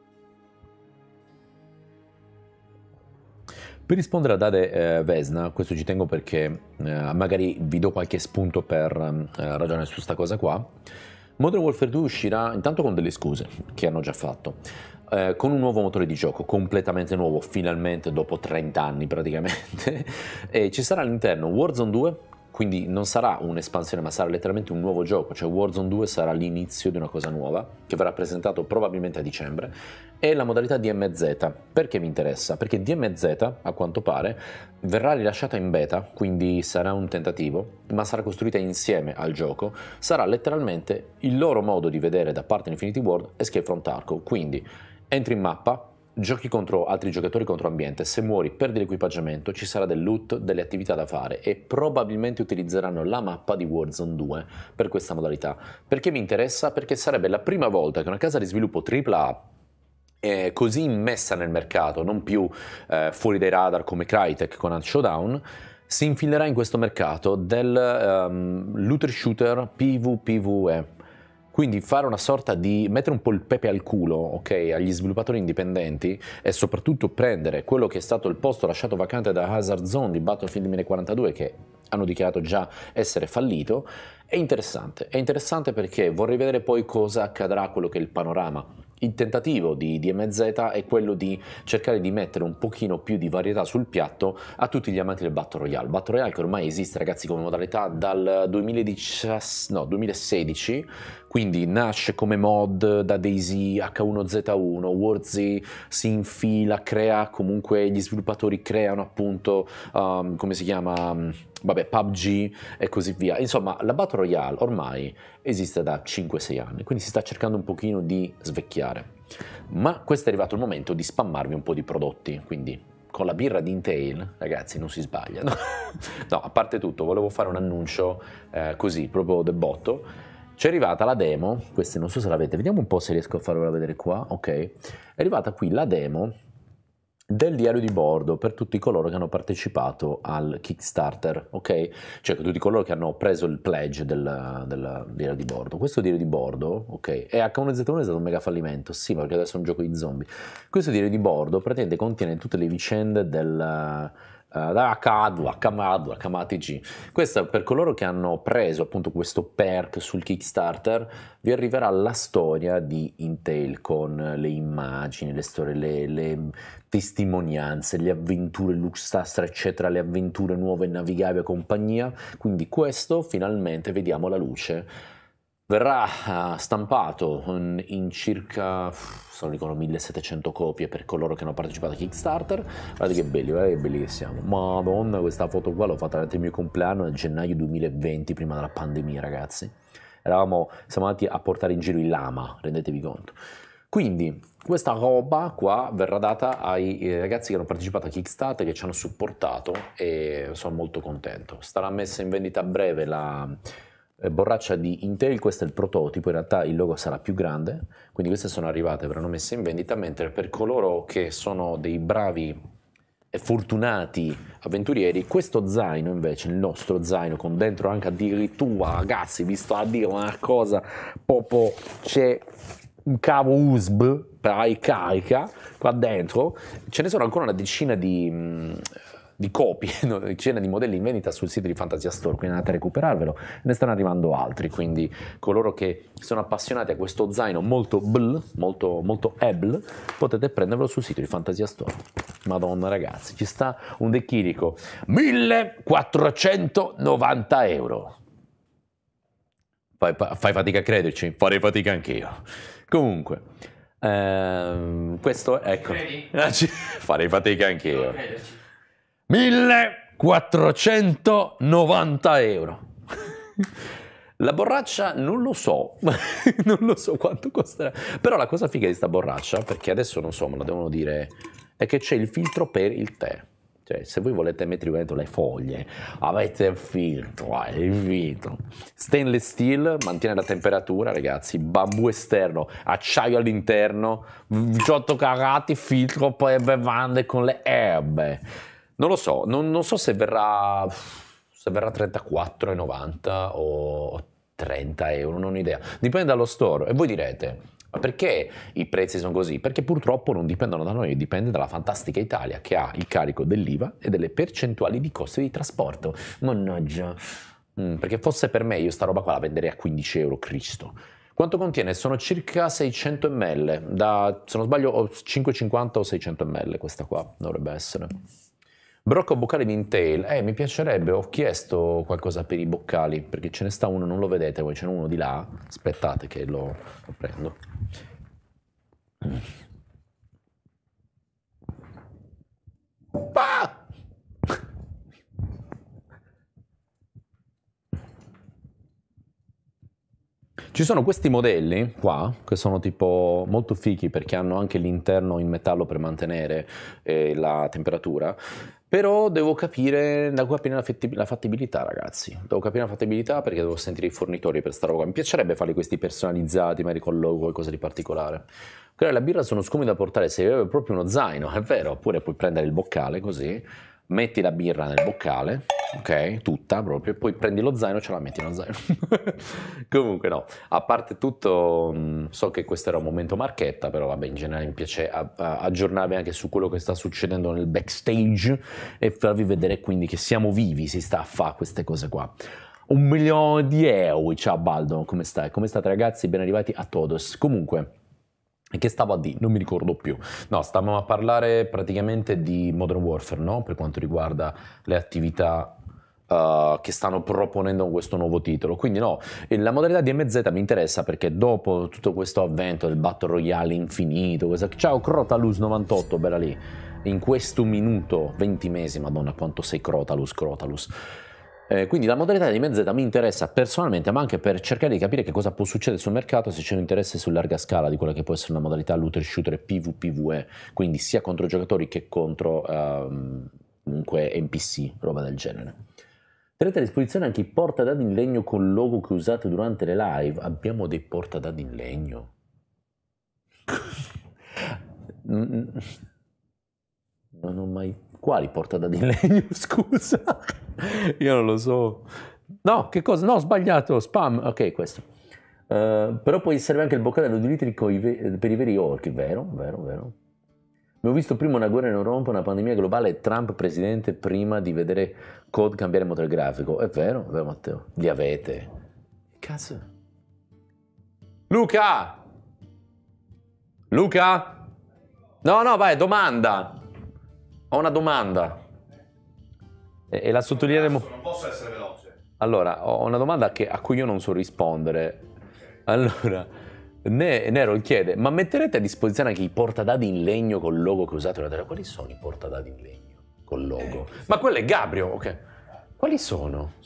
Per rispondere a Dade Vesna, questo ci tengo perché magari vi do qualche spunto per ragionare su sta cosa qua. Modern Warfare 2 uscirà intanto con delle scuse, che hanno già fatto, con un nuovo motore di gioco, completamente nuovo, finalmente, dopo 30 anni praticamente, e ci sarà all'interno Warzone 2, quindi non sarà un'espansione ma sarà letteralmente un nuovo gioco, cioè Warzone 2 sarà l'inizio di una cosa nuova che verrà presentato probabilmente a dicembre, e la modalità DMZ. Perché mi interessa? Perché DMZ a quanto pare verrà rilasciata in beta, quindi sarà un tentativo, ma sarà costruita insieme al gioco, sarà letteralmente il loro modo di vedere da parte di Infinity Ward Escape from Tarkov, quindi entri in mappa, giochi contro altri giocatori, contro ambiente, se muori perdi l'equipaggiamento, ci sarà del loot, delle attività da fare, e probabilmente utilizzeranno la mappa di Warzone 2 per questa modalità. Perché mi interessa? Perché sarebbe la prima volta che una casa di sviluppo AAA è così immessa nel mercato, non più fuori dai radar come Crytek con Hunt Showdown, si infilerà in questo mercato del looter shooter PvPvE. Quindi fare una sorta di mettere un po' il pepe al culo, ok, agli sviluppatori indipendenti, e soprattutto prendere quello che è stato il posto lasciato vacante da Hazard Zone di Battlefield 2042, che hanno dichiarato già essere fallito, è interessante. È interessante perché vorrei vedere poi cosa accadrà, quello che è il panorama. Il tentativo di DMZ è quello di cercare di mettere un pochino più di varietà sul piatto a tutti gli amanti del Battle Royale. Battle Royale che ormai esiste, ragazzi, come modalità dal 2016, quindi nasce come mod da DayZ, H1Z1, Warzy si infila, crea, comunque gli sviluppatori creano appunto, come si chiama, vabbè, PUBG e così via. Insomma, la Battle Royale ormai esiste da 5-6 anni, quindi si sta cercando un pochino di svecchiare. Ma questo è arrivato il momento di spammarvi un po' di prodotti, quindi con la birra di Intel, ragazzi, non si sbaglia. No, a parte tutto, volevo fare un annuncio così, proprio del botto. C'è arrivata la demo, queste non so se l'avete, vediamo un po' se riesco a farvela vedere qua, ok. È arrivata qui la demo del diario di bordo per tutti coloro che hanno partecipato al Kickstarter, ok? Cioè tutti coloro che hanno preso il pledge del diario di bordo. Questo diario di bordo, ok, è H1Z1 è stato un mega fallimento, sì, perché adesso è un gioco di zombie. Questo diario di bordo praticamente contiene tutte le vicende del HMATG. Questo per coloro che hanno preso appunto questo perk sul Kickstarter, vi arriverà la storia di Intel con le immagini, le storie, le testimonianze, le avventure Luxastra eccetera, le avventure nuove navigabili e compagnia. Quindi questo finalmente vediamo la luce. Verrà stampato in circa, se non dicono 1700 copie per coloro che hanno partecipato a Kickstarter. Guardate che belli che siamo. Madonna, questa foto qua l'ho fatta durante il mio compleanno nel gennaio 2020, prima della pandemia, ragazzi. Siamo andati a portare in giro il lama, rendetevi conto. Quindi questa roba qua verrà data ai ragazzi che hanno partecipato a Kickstarter, che ci hanno supportato, e sono molto contento. Sarà messa in vendita a breve la borraccia di Intel, questo è il prototipo, in realtà il logo sarà più grande, quindi queste sono arrivate, verranno messe in vendita, mentre per coloro che sono dei bravi fortunati avventurieri, questo zaino invece, il nostro zaino, con dentro anche addirittura, ragazzi, vi sto a dire una cosa, proprio c'è un cavo USB per la ricarica qua dentro, ce ne sono ancora una decina di copie, una decina di modelli in vendita sul sito di Fantasia Store, quindi andate a recuperarvelo, ne stanno arrivando altri, quindi coloro che sono appassionati a questo zaino molto molto able, potete prenderlo sul sito di Fantasia Store. Madonna ragazzi, ci sta un deck chirico, 1490 euro. Fai fatica a crederci? Farei fatica anch'io. Comunque, questo, ecco, farei fatica anch'io. 1490 euro. La borraccia non lo so, non lo so quanto costerà, però la cosa figa di sta borraccia, perché adesso non so, me lo devono dire, è che c'è il filtro per il tè. Cioè, se voi volete mettere dentro le foglie, avete il filtro, stainless steel, mantiene la temperatura, ragazzi, bambù esterno, acciaio all'interno, 18 carati, filtro, poi bevande con le erbe. Non lo so, non so se verrà 34,90 o 30 euro, non ho idea, dipende dallo store. E voi direte, ma perché i prezzi sono così? Perché purtroppo non dipendono da noi, dipende dalla fantastica Italia che ha il carico dell'IVA e delle percentuali di costi di trasporto. Mannaggia, perché fosse per me io sta roba qua la venderei a 15 euro, Cristo. Quanto contiene? Sono circa 600 ml, se non sbaglio 550 o 600 ml questa qua dovrebbe essere. Brocco boccali di Intel, mi piacerebbe, ho chiesto qualcosa per i boccali, perché ce ne sta uno, non lo vedete voi, ce n'è uno di là, aspettate che lo prendo. Ah! Ci sono questi modelli qua, che sono tipo molto fighi perché hanno anche l'interno in metallo per mantenere la temperatura, però devo capire la fattibilità, ragazzi. Devo capire la fattibilità perché devo sentire i fornitori per sta roba. Mi piacerebbe farli questi personalizzati, magari con logo o qualcosa di particolare. La birra sono scomodi da portare, se è proprio uno zaino, è vero, oppure puoi prendere il boccale così, metti la birra nel boccale, ok, tutta proprio, e poi prendi lo zaino e ce la metti nello zaino. Comunque no, a parte tutto, so che questo era un momento marchetta, però vabbè, in generale mi piace aggiornarvi anche su quello che sta succedendo nel backstage e farvi vedere quindi che siamo vivi, si sta a fare queste cose qua. 1 milione di euro, ciao Baldo, come stai? Come state ragazzi? Ben arrivati a todos. Comunque, che stavo a dire? Non mi ricordo più. No, stavamo a parlare praticamente di Modern Warfare, no? Per quanto riguarda le attività che stanno proponendo con questo nuovo titolo. Quindi no, la modalità DMZ mi interessa perché dopo tutto questo avvento del Battle Royale infinito, ciao Crotalus98, bella lì, in questo minuto, 20 mesi, madonna quanto sei Crotalus. Quindi la modalità di MZ mi interessa personalmente, ma anche per cercare di capire che cosa può succedere sul mercato se c'è un interesse su larga scala di quella che può essere una modalità looter shooter PvPvE, quindi sia contro giocatori che contro comunque NPC, roba del genere. Tenete a disposizione anche i portadadi in legno con logo che usate durante le live. Abbiamo dei portadadi in legno. Non ho mai... Quali portadadi in legno? Scusa. Io non lo so. No, che cosa? No, ho sbagliato. Spam. Ok, questo. Però poi serve anche il boccale dell'udilitri per i veri orchi. Vero. Abbiamo visto prima una guerra in Europa, una pandemia globale e Trump presidente prima di vedere COD cambiare motore grafico. È vero Matteo? Li avete. Cazzo. Luca? No, vai, domanda. Ho una domanda. E la sottolineeremo. Non posso essere veloce. Allora, ho una domanda a cui io non so rispondere. Allora, Nero chiede, ma metterete a disposizione anche i portadadi in legno col logo che usate? Quali sono i portadadi in legno col logo? Ma quello è Gabrio, ok. Quali sono?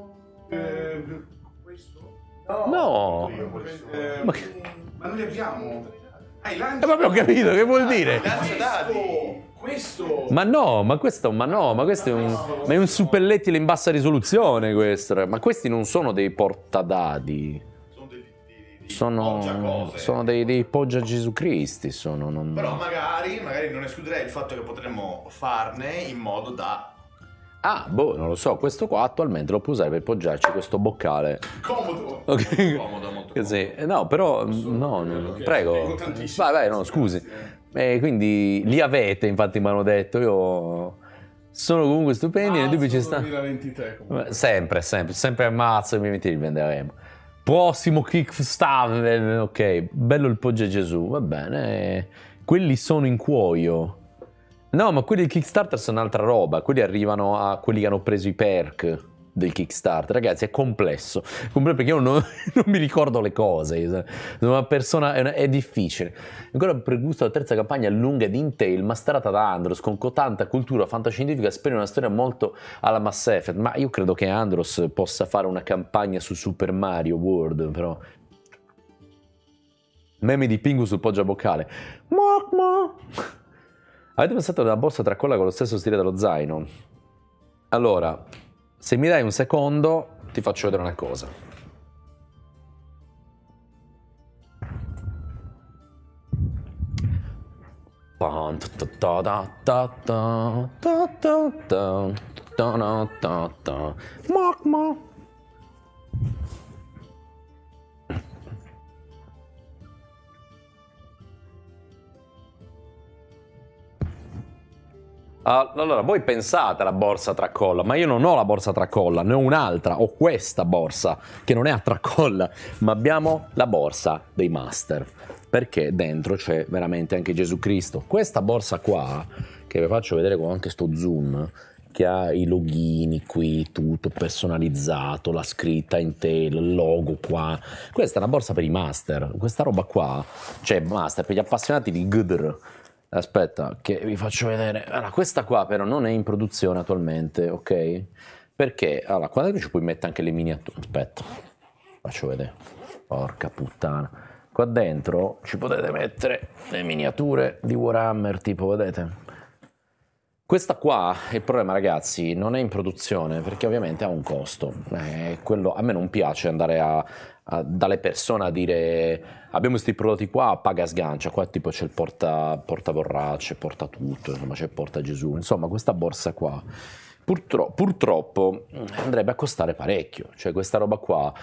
Questo? No. Ma non li abbiamo. Ma abbiamo capito, che vuol dire? Questo. Ma questo è un suppellettile in bassa risoluzione questo. Ma questi non sono dei portadadi. sono dei poggia Gesù Cristi, Però magari non escluderei il fatto che potremmo farne in modo da... Ah, boh, non lo so, questo qua attualmente lo puoi usare per poggiarci questo boccale. Comodo! Okay. Comodo, molto comodo. Sì. No, però, prego. Vai, no, scusi. Quindi li avete, infatti mi hanno detto, io... Sono comunque stupendi, nel dubbio ci sta... 2023 comunque. Sempre a marzo 2023 li venderemo. Prossimo Kickstarter, ok, bello il Poggia Gesù, va bene. Quelli sono in cuoio. No, ma quelli del Kickstarter sono un'altra roba, quelli arrivano a quelli che hanno preso i perk del Kickstarter. Ragazzi, è complesso perché io non mi ricordo le cose. Sono una persona, è difficile. Ancora per gusto la terza campagna lunga di Intel, masterata da Andros, con tanta cultura fantascientifica, spero una storia molto alla Mass Effect, ma io credo che Andros possa fare una campagna su Super Mario World, però... Meme di Pingu sul poggia boccale. Avete pensato ad una borsa tracolla con lo stesso stile dello zaino? Allora, se mi dai un secondo, ti faccio vedere una cosa. Allora, voi pensate alla borsa tracolla, ma io non ho la borsa tracolla, ne ho un'altra, ho questa borsa che non è a tracolla, ma abbiamo la borsa dei master, perché dentro c'è veramente anche Gesù Cristo. Questa borsa qua, che vi faccio vedere con anche sto zoom, che ha i logini qui, tutto personalizzato, la scritta Intel, il logo qua, questa è una borsa per i master, questa roba qua, cioè master per gli appassionati di GDR. Aspetta, che vi faccio vedere. Allora, questa qua però non è in produzione attualmente, ok? Perché, allora, qua dentro ci puoi mettere anche le miniature. Aspetta, faccio vedere. Porca puttana. Qua dentro ci potete mettere le miniature di Warhammer, tipo, vedete? Questa qua, il problema ragazzi, non è in produzione perché ovviamente ha un costo. A me non piace andare dalle persone a dire abbiamo questi prodotti qua, paga sgancia, qua tipo c'è il porta borracce, porta tutto, insomma c'è il porta Gesù, insomma questa borsa qua purtroppo andrebbe a costare parecchio, cioè questa roba qua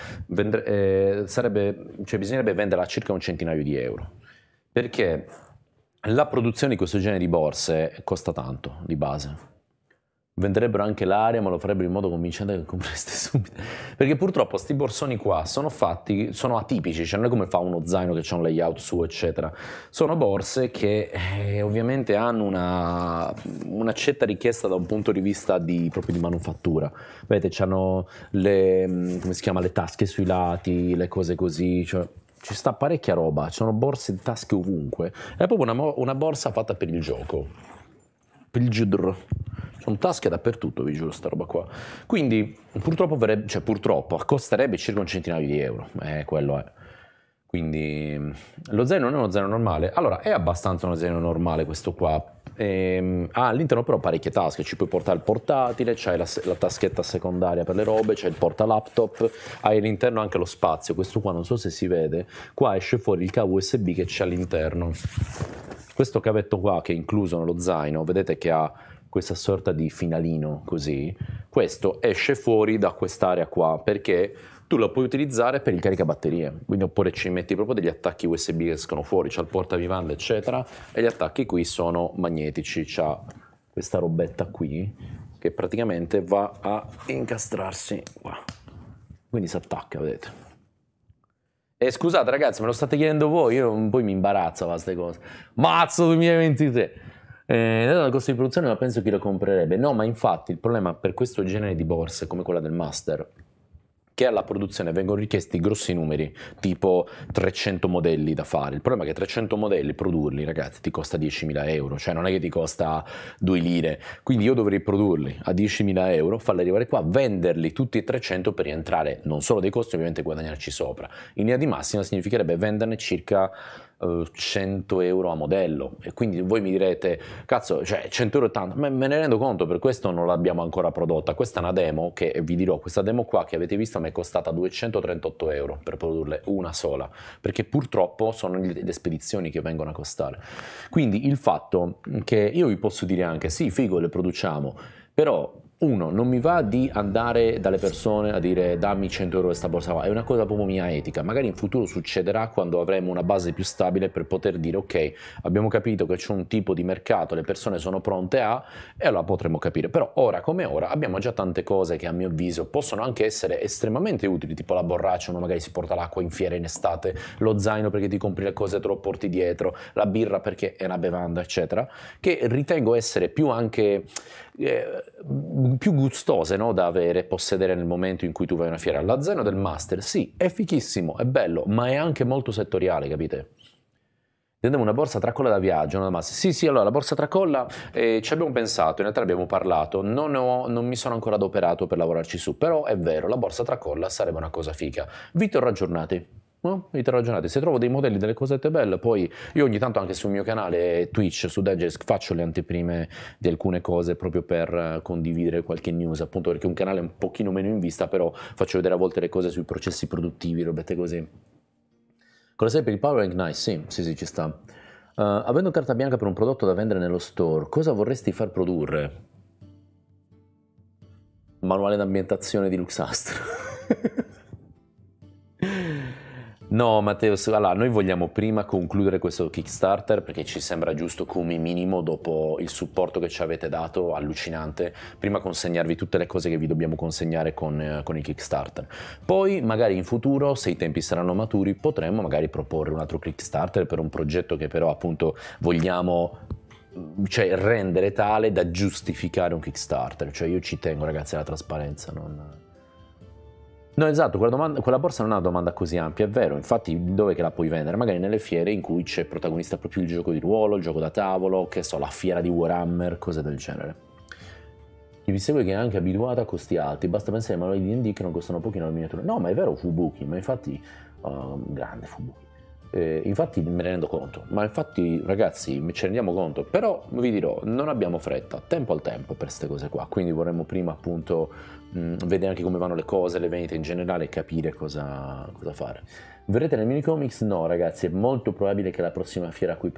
bisognerebbe venderla a circa un centinaio di euro, perché la produzione di questo genere di borse costa tanto di base. Venderebbero anche l'area, ma lo farebbero in modo convincente che compreste subito. Perché purtroppo sti borsoni qua sono atipici, cioè non è come fa uno zaino che c'ha un layout suo, eccetera. Sono borse che ovviamente hanno una certa richiesta da un punto di vista proprio di manufattura. Vedete, c'hanno le tasche sui lati, le cose così, cioè ci sta parecchia roba, ci sono borse di tasche ovunque. È proprio una borsa fatta per il gioco, per il GDR. Sono tasche dappertutto, vi giuro, sta roba qua. Quindi purtroppo costerebbe circa un centinaio di euro, quello è. Quindi lo zaino non è uno zaino normale. Allora, è abbastanza uno zaino normale questo qua. All'interno però parecchie tasche, ci puoi portare il portatile, c'hai la taschetta secondaria per le robe, c'hai il porta laptop, hai all'interno anche lo spazio. Questo qua non so se si vede, qua esce fuori il cavo USB che c'è all'interno. Questo cavetto qua che è incluso nello zaino, vedete che ha questa sorta di finalino così, questo esce fuori da quest'area qua perché tu lo puoi utilizzare per il caricabatterie, quindi oppure ci metti proprio degli attacchi USB che escono fuori, c'ha il portavivande eccetera, e gli attacchi qui sono magnetici, c'ha questa robetta qui che praticamente va a incastrarsi qua, quindi si attacca, vedete. E scusate ragazzi, me lo state chiedendo voi, io poi mi imbarazzo a queste cose. Mazzo 2023! La costo di produzione, ma penso chi lo comprerebbe. No, ma infatti il problema per questo genere di borse come quella del Master, che alla produzione vengono richiesti grossi numeri, tipo 300 modelli da fare. Il problema è che 300 modelli, produrli, ragazzi, ti costa 10.000 euro, cioè non è che ti costa 2 lire. Quindi io dovrei produrli a 10.000 euro, farli arrivare qua, venderli tutti e 300 per rientrare non solo dei costi, ovviamente guadagnarci sopra. In linea di massima significherebbe venderne circa 100 euro a modello, e quindi voi mi direte cazzo, cioè 100 euro è tanto, ma me ne rendo conto, per questo non l'abbiamo ancora prodotta. Questa è una demo che vi dirò, questa demo qua che avete visto mi è costata 238 euro per produrle una sola, perché purtroppo sono le spedizioni che vengono a costare. Quindi il fatto che io vi posso dire anche sì, figo, le produciamo, però uno, non mi va di andare dalle persone a dire dammi 100 euro questa borsa qua, è una cosa proprio mia etica. Magari in futuro succederà quando avremo una base più stabile per poter dire ok, abbiamo capito che c'è un tipo di mercato, le persone sono pronte a, e allora potremo capire. Però ora come ora abbiamo già tante cose che a mio avviso possono anche essere estremamente utili, tipo la borraccia, uno magari si porta l'acqua in fiera in estate, lo zaino perché ti compri le cose e te lo porti dietro, la birra perché è una bevanda eccetera, che ritengo essere più anche più gustose, no, da avere, possedere nel momento in cui tu vai a una fiera. La zaino del master, sì, è fichissimo, è bello, ma è anche molto settoriale, capite? Intendiamo una borsa tracolla da viaggio, una master. Sì, sì, allora la borsa tracolla ci abbiamo pensato, in realtà abbiamo parlato, non mi sono ancora adoperato per lavorarci su, però è vero, la borsa tracolla sarebbe una cosa figa. Vi terrò aggiornati. No? Vi terrò aggiornati. Se trovo dei modelli, delle cosette belle, poi io ogni tanto anche sul mio canale Twitch, su Dagesk, faccio le anteprime di alcune cose proprio per condividere qualche news, appunto perché è un canale un pochino meno in vista, però faccio vedere a volte le cose sui processi produttivi, robette così. Cosa sai per il Power Ignite? Sì, ci sta. Avendo carta bianca per un prodotto da vendere nello store, cosa vorresti far produrre? Manuale d'ambientazione di Luxastro. No, Matteo, allora, noi vogliamo prima concludere questo Kickstarter perché ci sembra giusto come minimo, dopo il supporto che ci avete dato, allucinante, prima consegnarvi tutte le cose che vi dobbiamo consegnare con il Kickstarter. Poi magari in futuro, se i tempi saranno maturi, potremmo magari proporre un altro Kickstarter per un progetto che però appunto vogliamo, cioè, rendere tale da giustificare un Kickstarter. Cioè io ci tengo, ragazzi, alla trasparenza, non... No, esatto, quella borsa non ha una domanda così ampia, è vero, infatti dove che la puoi vendere? Magari nelle fiere in cui c'è protagonista proprio il gioco di ruolo, il gioco da tavolo, che so, la fiera di Warhammer, cose del genere. Chi vi segue che è anche abituato a costi alti, basta pensare ai manuali di D&D che non costano pochino la miniatura. No, ma è vero Fubuki, ma infatti, grande Fubuki. Infatti me ne rendo conto, ma infatti ragazzi ce ne rendiamo conto, però vi dirò, non abbiamo fretta, tempo al tempo per queste cose qua, quindi vorremmo prima appunto vedere anche come vanno le cose, le vendite in generale e capire cosa fare. Verrete nel Minicomics? No ragazzi, è molto probabile che la prossima fiera a cui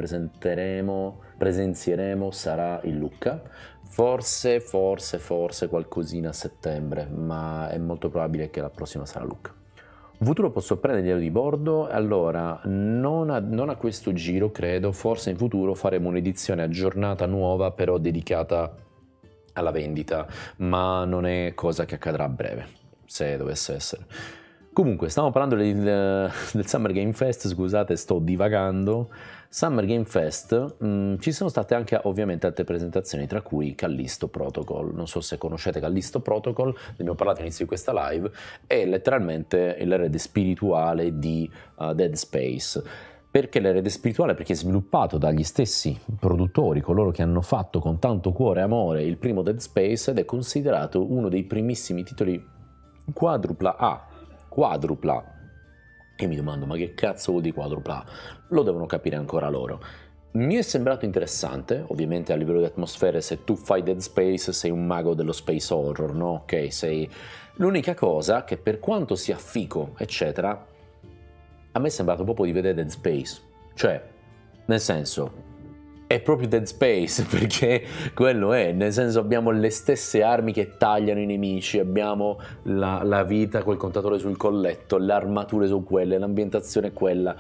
presenzieremo sarà il Lucca, forse qualcosina a settembre, ma è molto probabile che la prossima sarà Lucca. In futuro posso prendere gli aerei di bordo? Allora, non a questo giro credo, forse in futuro faremo un'edizione aggiornata nuova però dedicata alla vendita, ma non è cosa che accadrà a breve, se dovesse essere. Comunque, stiamo parlando del Summer Game Fest, scusate, sto divagando. Summer Game Fest, ci sono state anche ovviamente altre presentazioni, tra cui Callisto Protocol. Non so se conoscete Callisto Protocol, ne abbiamo parlato all'inizio di questa live, è letteralmente l'erede spirituale di Dead Space. Perché l'erede spirituale? Perché è sviluppato dagli stessi produttori, coloro che hanno fatto con tanto cuore e amore il primo Dead Space, ed è considerato uno dei primissimi titoli quadrupla A. Quadrupla. E mi domando, ma che cazzo vuol dire quadrupla A? Lo devono capire ancora loro. Mi è sembrato interessante, ovviamente a livello di atmosfere, se tu fai Dead Space sei un mago dello space horror, no? Ok, sei... L'unica cosa che per quanto sia fico, eccetera, a me è sembrato proprio di vedere Dead Space. Cioè, nel senso... è proprio Dead Space, perché quello è, nel senso abbiamo le stesse armi che tagliano i nemici, abbiamo la vita col contatore sul colletto, le armature sono quelle, l'ambientazione è quella,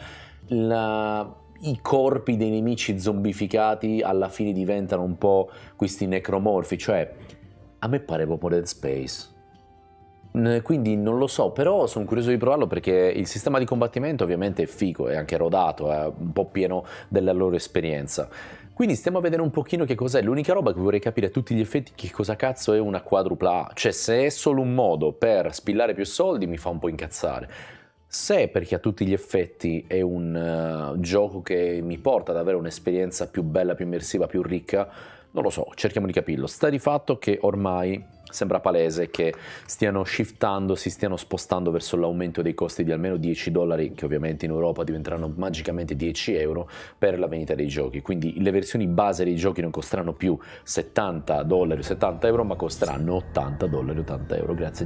i corpi dei nemici zombificati alla fine diventano un po' questi necromorfi, cioè a me pare proprio Dead Space. Quindi non lo so, però sono curioso di provarlo perché il sistema di combattimento ovviamente è figo, è anche rodato, è un po' pieno della loro esperienza. Quindi stiamo a vedere un pochino che cos'è. L'unica roba che vorrei capire a tutti gli effetti che cosa cazzo è una quadrupla A. Cioè, se è solo un modo per spillare più soldi mi fa un po' incazzare. Se è perché a tutti gli effetti è un gioco che mi porta ad avere un'esperienza più bella, più immersiva, più ricca, Non lo so, cerchiamo di capirlo. Sta di fatto che ormai sembra palese che stiano shiftando, si stiano spostando verso l'aumento dei costi di almeno $10, che ovviamente in Europa diventeranno magicamente 10 euro per la vendita dei giochi. Quindi le versioni base dei giochi non costeranno più $70, 70 euro, ma costeranno $80, 80 euro. Grazie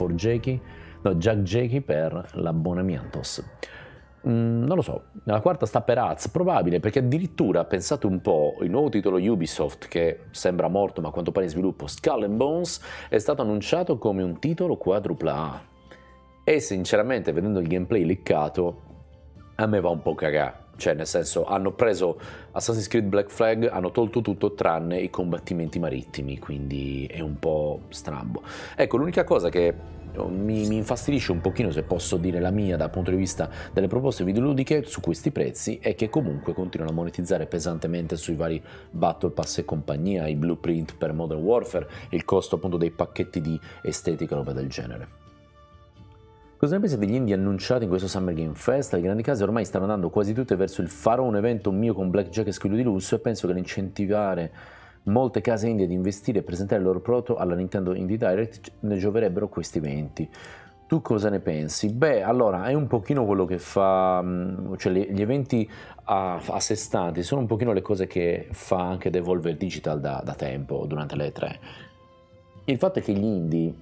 Jack Jakey per l'abbonamientos. Non lo so, la quarta sta per Az, probabile, perché addirittura, pensate un po', il nuovo titolo Ubisoft, che sembra morto ma a quanto pare in sviluppo, Skull and Bones, è stato annunciato come un titolo quadrupla. E sinceramente, vedendo il gameplay leccato, a me va un po' cagà. Cioè, nel senso, hanno preso Assassin's Creed Black Flag, hanno tolto tutto tranne i combattimenti marittimi, quindi è un po' strambo. Ecco, l'unica cosa che mi infastidisce un pochino, se posso dire la mia dal punto di vista delle proposte videoludiche su questi prezzi, è che comunque continuano a monetizzare pesantemente sui vari Battle Pass e compagnia, i blueprint per Modern Warfare, il costo appunto dei pacchetti di estetica, roba del genere. Cosa ne pensi degli indie annunciati in questo Summer Game Fest? Le grandi case ormai stanno andando quasi tutte verso il farò un evento mio con blackjack e squillo di lusso, e penso che l'incentivare molte case indie ad investire e presentare il loro prodotto alla Nintendo Indie Direct ne gioverebbero questi eventi. Tu cosa ne pensi? Beh, allora, è un pochino quello che fa, cioè gli eventi a sé stanti sono un pochino le cose che fa anche Devolver Digital da tempo, durante le E3. Il fatto è che gli indie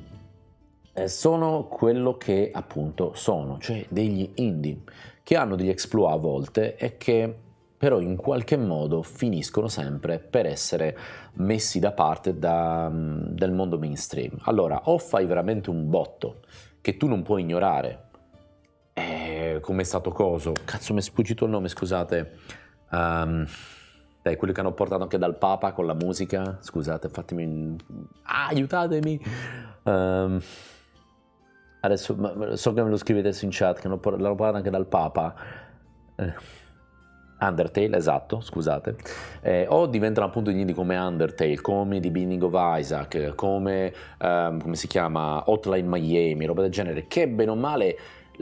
sono quello che appunto sono, cioè degli indie, che hanno degli exploit a volte e che però in qualche modo finiscono sempre per essere messi da parte del mondo mainstream. Allora, o fai veramente un botto che tu non puoi ignorare, come è stato coso, cazzo mi è sfuggito il nome, scusate, dai, quelli che hanno portato anche dal Papa con la musica, scusate, fatemi, aiutatemi, adesso so che me lo scrivete adesso in chat, che l'hanno portato anche dal Papa, Undertale, esatto, scusate, o diventano appunto gli indie come Undertale, come The Binding of Isaac, come si chiama, Hotline Miami, roba del genere, che bene o male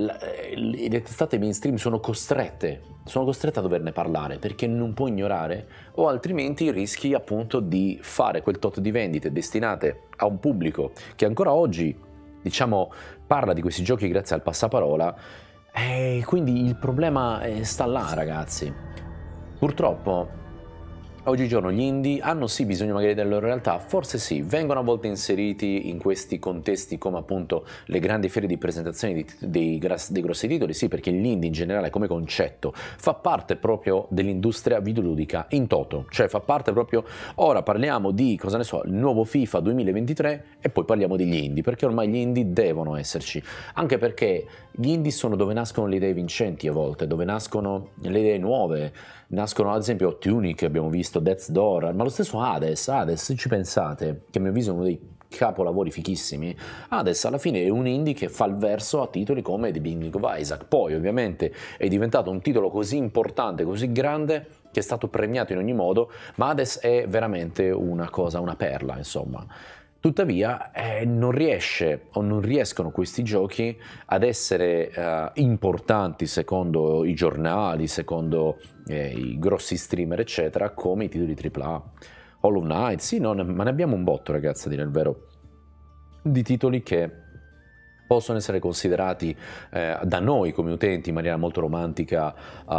le testate mainstream sono costrette a doverne parlare, perché non puoi ignorare, o altrimenti rischi appunto di fare quel tot di vendite destinate a un pubblico che ancora oggi, diciamo, parla di questi giochi grazie al passaparola. Quindi il problema sta là, ragazzi. Purtroppo oggigiorno gli indie hanno sì bisogno magari della loro realtà, forse sì, vengono a volte inseriti in questi contesti come appunto le grandi fiere di presentazione dei grossi titoli, sì, perché l'indie in generale come concetto fa parte proprio dell'industria videoludica in toto, cioè fa parte proprio, ora parliamo di, cosa ne so, il nuovo FIFA 2023 e poi parliamo degli indie, perché ormai gli indie devono esserci, anche perché gli indie sono dove nascono le idee vincenti a volte, dove nascono le idee nuove, nascono ad esempio Tunic, abbiamo visto Death's Door, ma lo stesso Hades, se ci pensate, che a mio avviso è uno dei capolavori fichissimi, Hades alla fine è un indie che fa il verso a titoli come The Binding of Isaac, poi ovviamente è diventato un titolo così importante, così grande, che è stato premiato in ogni modo, ma Hades è veramente una cosa, una perla, insomma. Tuttavia non riesce o non riescono questi giochi ad essere importanti secondo i giornali, secondo i grossi streamer eccetera, come i titoli AAA. Hollow Knight, sì, no, ma ne abbiamo un botto, ragazzi, a dire il vero, di titoli che possono essere considerati da noi come utenti in maniera molto romantica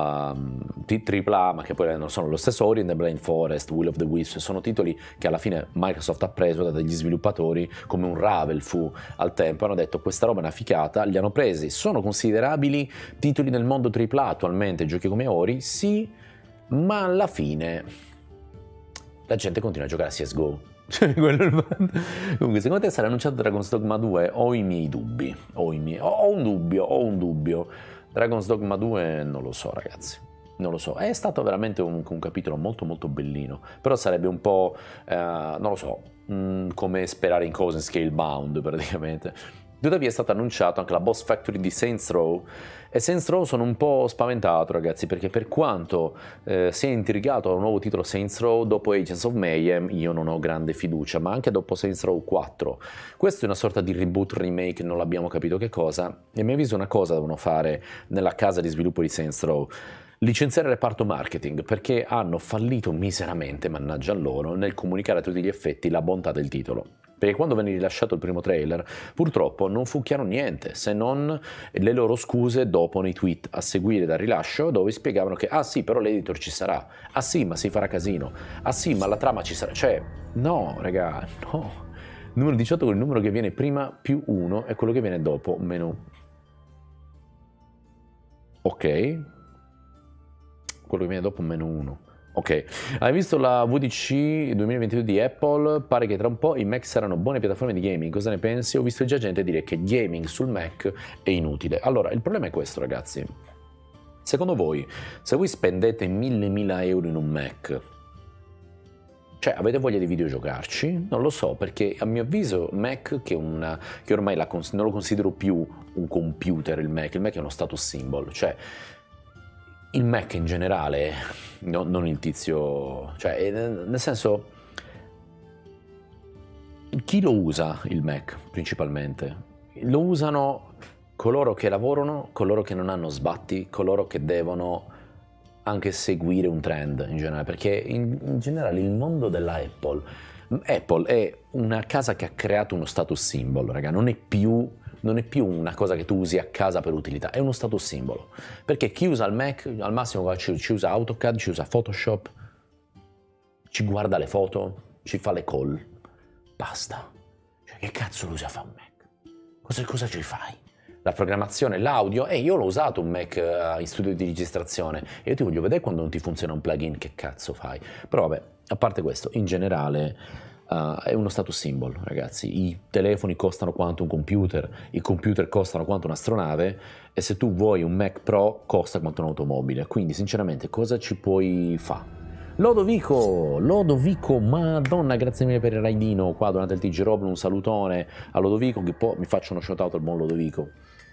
AAA, ma che poi non sono lo stesso Ori and the Blind Forest, Will of the Wisps, sono titoli che alla fine Microsoft ha preso da degli sviluppatori come un Ravel fu al tempo, hanno detto questa roba è una ficata, li hanno presi, sono considerabili titoli nel mondo AAA attualmente, giochi come Ori, sì, ma alla fine la gente continua a giocare a CSGO. Comunque, secondo te sarà annunciato Dragon's Dogma 2? Ho i miei dubbi, ho un dubbio. Dragon's Dogma 2 non lo so, ragazzi, non lo so, è stato veramente un capitolo molto molto bellino, però sarebbe un po', non lo so, come sperare in cose in Scalebound praticamente. Tuttavia è stato annunciato anche la boss factory di Saints Row, e Saints Row sono un po' spaventato, ragazzi, perché per quanto sia intrigato a un nuovo titolo Saints Row, dopo Agents of Mayhem io non ho grande fiducia, ma anche dopo Saints Row 4. Questo è una sorta di reboot, remake, non l'abbiamo capito che cosa, e a mio avviso una cosa devono fare nella casa di sviluppo di Saints Row. licenziare il reparto marketing perché hanno fallito miseramente, mannaggia loro, nel comunicare a tutti gli effetti la bontà del titolo. Perché quando venne rilasciato il primo trailer, purtroppo non fu chiaro niente, se non le loro scuse dopo nei tweet a seguire dal rilascio, dove spiegavano che ah sì, però l'editor ci sarà, ah sì, ma si farà casino, ah sì, ma la trama ci sarà, cioè no, raga, no. Numero 18 con il numero che viene prima più 1 e quello che viene dopo meno. Ok. Quello che viene dopo meno 1. Ok, hai visto la VDC 2022 di Apple? Pare che tra un po' i Mac saranno buone piattaforme di gaming, cosa ne pensi? Ho visto già gente dire che gaming sul Mac è inutile. Allora, il problema è questo, ragazzi. Secondo voi, se voi spendete 1000 euro in un Mac, cioè avete voglia di videogiocarci? Non lo so, perché a mio avviso Mac, che ormai non lo considero più un computer, il Mac è uno status symbol, cioè il Mac in generale, no, non il tizio, cioè nel senso, chi lo usa il Mac principalmente? Lo usano coloro che lavorano, coloro che non hanno sbatti, coloro che devono anche seguire un trend in generale, perché in generale il mondo della Apple è una casa che ha creato uno status symbol, raga, non è più una cosa che tu usi a casa per utilità, è uno status symbolo. Perché chi usa il Mac al massimo ci usa AutoCAD, ci usa Photoshop, ci guarda le foto, ci fa le call, basta. Cioè, che cazzo lo usi a fare un Mac? Cosa ci fai? La programmazione, l'audio, io l'ho usato un Mac in studio di registrazione e io ti voglio vedere quando non ti funziona un plugin, che cazzo fai? Però vabbè, a parte questo, in generale è uno status symbol, ragazzi. I telefoni costano quanto un computer, i computer costano quanto un'astronave e se tu vuoi un Mac Pro costa quanto un'automobile. Quindi sinceramente cosa ci puoi fare? Lodovico, madonna, grazie mille per il raidino qua durante il TG Rob, un salutone a Lodovico, che poi mi faccio uno shout out al buon Lodovico.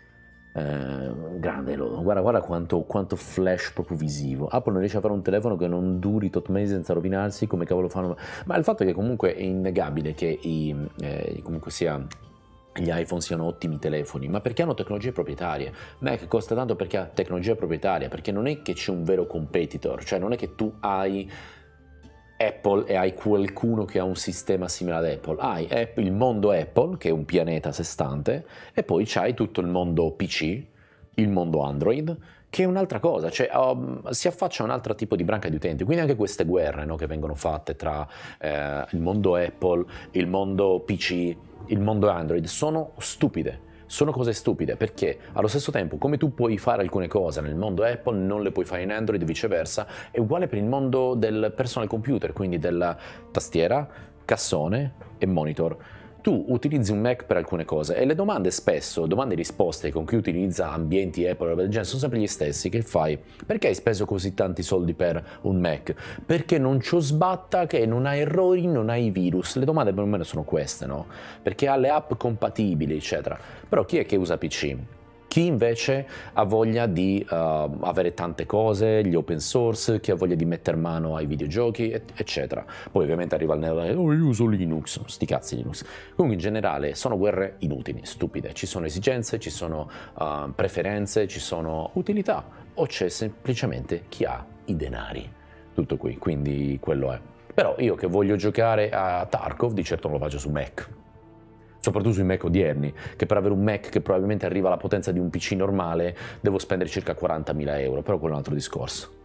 Grande, guarda quanto flash proprio visivo. Apple non riesce a fare un telefono che non duri tot mesi senza rovinarsi, come cavolo fanno? Ma il fatto è che comunque è innegabile che comunque sia gli iPhone siano ottimi telefoni, ma perché hanno tecnologie proprietarie. Mac costa tanto perché ha tecnologia proprietaria, perché non è che c'è un vero competitor, cioè non è che tu hai Apple e hai qualcuno che ha un sistema simile ad Apple, hai il mondo Apple che è un pianeta a sé stante e poi c'hai tutto il mondo PC, il mondo Android che è un'altra cosa, cioè si affaccia a un altro tipo di branca di utenti, quindi anche queste guerre, no, che vengono fatte tra il mondo Apple, il mondo PC, il mondo Android sono stupide. Sono cose stupide perché allo stesso tempo come tu puoi fare alcune cose nel mondo Apple non le puoi fare in Android e viceversa, è uguale per il mondo del personal computer, quindi della tastiera, cassone e monitor. Tu utilizzi un Mac per alcune cose e le domande spesso, domande e risposte con chi utilizza ambienti Apple o roba del genere sono sempre gli stessi. Che fai? Perché hai speso così tanti soldi per un Mac? Perché non c'ho sbatta, che non ha errori, non hai virus. Le domande per me sono queste, no? Perché ha le app compatibili, eccetera. Però chi è che usa PC? Chi invece ha voglia di avere tante cose, gli open source, chi ha voglia di mettere mano ai videogiochi, eccetera. Poi ovviamente arriva il io uso Linux, sti cazzi Linux. Comunque in generale sono guerre inutili, stupide. Ci sono esigenze, ci sono preferenze, ci sono utilità, o c'è semplicemente chi ha i denari. Tutto qui, quindi quello è. Però io che voglio giocare a Tarkov, di certo non lo faccio su Mac. Soprattutto sui Mac odierni, che per avere un Mac che probabilmente arriva alla potenza di un PC normale devo spendere circa 40.000 euro, però quello è un altro discorso.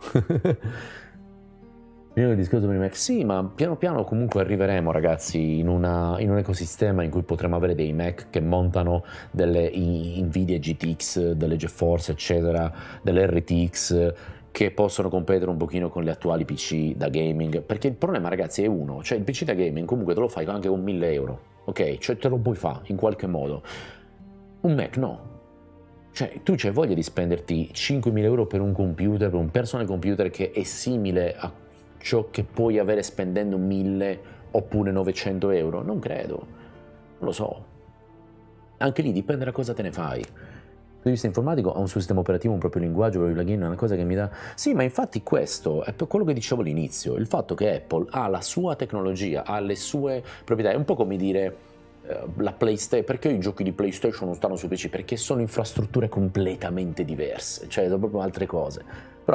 Il discorso per i Mac, sì, ma piano piano comunque arriveremo, ragazzi, in un ecosistema in cui potremo avere dei Mac che montano delle Nvidia GTX, delle GeForce, eccetera, delle RTX, che possono competere un pochino con gli attuali PC da gaming, perché il problema, ragazzi, è uno, cioè il PC da gaming comunque te lo fai anche con 1.000 euro, ok? Cioè te lo puoi fare in qualche modo. Un Mac no. Cioè tu c'hai voglia di spenderti 5.000 euro per un computer, per un personal computer che è simile a ciò che puoi avere spendendo 1.000 oppure 900 euro? Non credo, non lo so. Anche lì dipende da cosa te ne fai. Dal punto di vista informatico ha un suo sistema operativo, un proprio linguaggio, un plugin, è una cosa che mi dà... Sì, ma infatti questo è per quello che dicevo all'inizio, il fatto che Apple ha la sua tecnologia, ha le sue proprietà, è un po' come dire la PlayStation, perché i giochi di PlayStation non stanno su PC? Perché sono infrastrutture completamente diverse, cioè sono proprio altre cose. Però vabbè,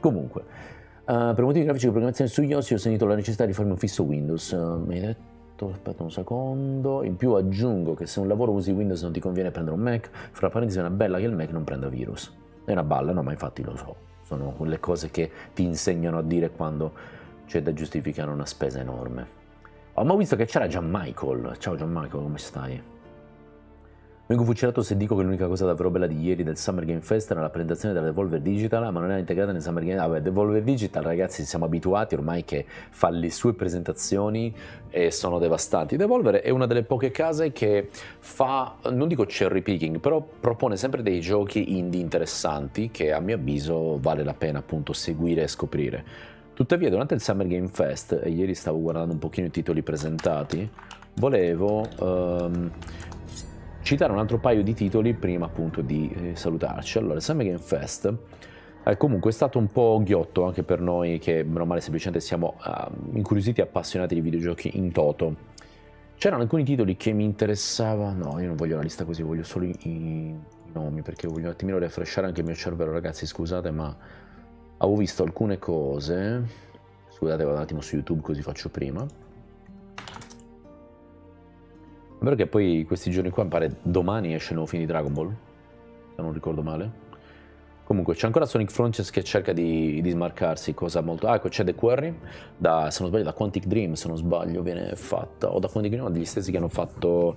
Comunque, per motivi grafici di programmazione su iOS ho sentito la necessità di farmi un fisso Windows. Mi hai detto, aspetta un secondo, in più aggiungo che se un lavoro usi Windows non ti conviene prendere un Mac, fra parentesi è una bella che il Mac non prenda virus. È una balla, no, ma infatti lo so, sono quelle cose che ti insegnano a dire quando c'è da giustificare una spesa enorme. Ho mai visto che c'era Gianmichael. Ciao Gianmichael, come stai? Vengo fucilato se dico che l'unica cosa davvero bella di ieri del Summer Game Fest era la presentazione della Devolver Digital, ma non era integrata nel Summer Game. Vabbè, Devolver Digital, ragazzi, siamo abituati ormai che fa le sue presentazioni e sono devastanti. Devolver è una delle poche case che fa, non dico cherry picking, però propone sempre dei giochi indie interessanti che a mio avviso vale la pena appunto seguire e scoprire. Tuttavia, durante il Summer Game Fest, e ieri stavo guardando un pochino i titoli presentati, volevo citare un altro paio di titoli prima appunto di salutarci. Allora, il Summer Game Fest comunque è stato un po' ghiotto anche per noi che, meno male, semplicemente siamo incuriositi e appassionati di videogiochi in toto. C'erano alcuni titoli che mi interessava, no, io non voglio la lista così, voglio solo i nomi, perché voglio un attimino refreshare anche il mio cervello, ragazzi, scusate, ma avevo visto alcune cose. Scusate, vado un attimo su YouTube così faccio prima. È vero che poi questi giorni qua, mi pare domani esce il nuovo film di Dragon Ball, se non ricordo male. Comunque c'è ancora Sonic Frontiers che cerca di smarcarsi, cosa molto... Ah, ecco, c'è The Quarry, se non sbaglio da Quantic Dream, se non sbaglio viene fatta, o da Quantic Dream, degli stessi che hanno fatto...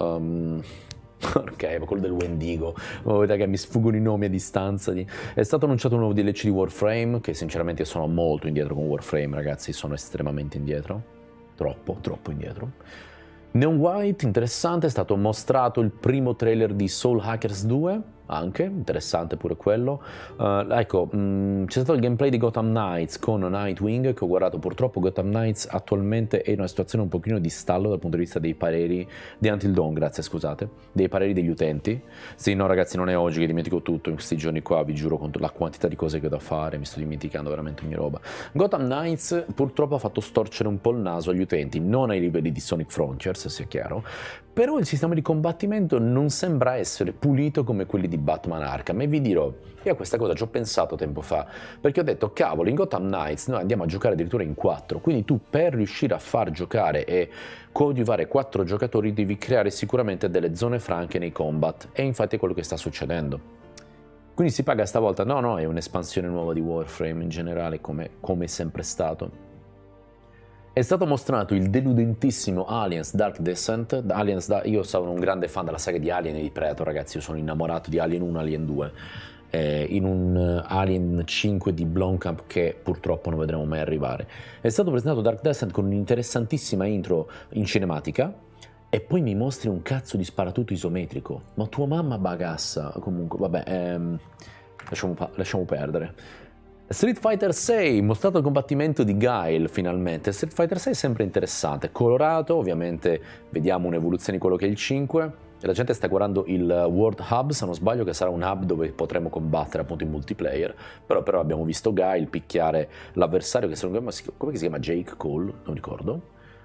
ok, ma quello del Wendigo, vedete che mi sfuggono i nomi a distanza. È stato annunciato un nuovo DLC di Warframe, che sinceramente io sono molto indietro con Warframe, ragazzi, sono estremamente indietro, troppo indietro. Neon White, interessante, è stato mostrato il primo trailer di Soul Hackers 2, anche, interessante pure quello. Ecco, c'è stato il gameplay di Gotham Knights con Nightwing, che ho guardato. Purtroppo Gotham Knights attualmente è in una situazione un pochino di stallo dal punto di vista dei pareri, di Until Dawn, grazie, scusate, dei pareri degli utenti. Sì, no ragazzi, non è oggi che dimentico tutto, in questi giorni qua vi giuro, contro la quantità di cose che ho da fare, mi sto dimenticando veramente ogni roba. Gotham Knights purtroppo ha fatto storcere un po' il naso agli utenti, non ai livelli di Sonic Frontiers, sia chiaro, però il sistema di combattimento non sembra essere pulito come quelli di Batman Arkham, e vi dirò, io a questa cosa ci ho pensato tempo fa, perché ho detto, cavolo, in Gotham Knights noi andiamo a giocare addirittura in 4, quindi tu per riuscire a far giocare e coadiuvare 4 giocatori devi creare sicuramente delle zone franche nei combat, e infatti è quello che sta succedendo. Quindi si paga stavolta, no, è un'espansione nuova di Warframe in generale, come è sempre stato. È stato mostrato il deludentissimo Aliens Dark Descent. Io sono un grande fan della saga di Alien e di Predator, ragazzi, io sono innamorato di Alien 1 e Alien 2. In un Alien 5 di Blomkamp che purtroppo non vedremo mai arrivare. È stato presentato Dark Descent con un'interessantissima intro in cinematica, e poi mi mostri un cazzo di sparatutto isometrico. Ma tua mamma bagassa. Comunque, vabbè, lasciamo perdere. Street Fighter 6, mostrato il combattimento di Guile finalmente. Street Fighter 6 è sempre interessante, colorato, ovviamente vediamo un'evoluzione di quello che è il 5. La gente sta guardando il World Hub, se non sbaglio, che sarà un hub dove potremo combattere appunto in multiplayer, però abbiamo visto Guile picchiare l'avversario che come si chiama? Jake Cole, non ricordo.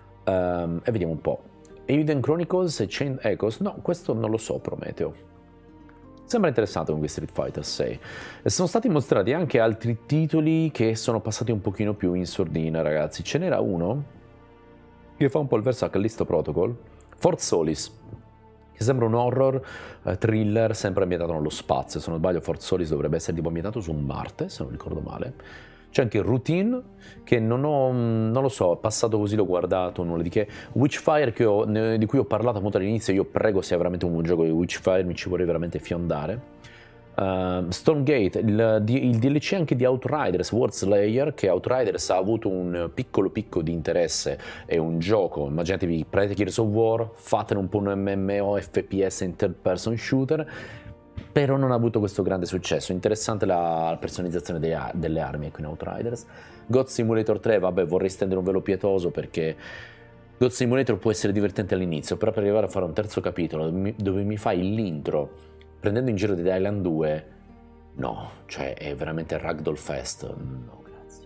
E vediamo un po'. Aiden Chronicles e Chain Echoes, no, questo non lo so, Prometeo. Sembra interessante con Street Fighter 6. E sono stati mostrati anche altri titoli che sono passati un pochino più in sordina, ragazzi. Ce n'era uno che fa un po' il verso a Callisto Protocol, Fort Solis, che sembra un horror thriller sempre ambientato nello spazio. Se non sbaglio, Fort Solis dovrebbe essere tipo ambientato su Marte, se non ricordo male. C'è anche Routine, che non lo so, è passato così, l'ho guardato, nulla di che. Witchfire, di cui ho parlato appunto all'inizio, io prego sia veramente un buon gioco di Witchfire, mi ci vorrei veramente fiondare. Stormgate, il DLC anche di Outriders, World Slayer, che Outriders ha avuto un piccolo picco di interesse, è un gioco, immaginatevi Private Gears of War, fatene un po' un MMO, FPS in third person shooter, però non ha avuto questo grande successo. Interessante la personalizzazione delle armi qui in Outriders. God Simulator 3, vabbè, vorrei stendere un velo pietoso perché God Simulator può essere divertente all'inizio, però per arrivare a fare un terzo capitolo dove mi fai l'intro prendendo in giro di Island 2, no, cioè è veramente Ragdoll Fest, no grazie.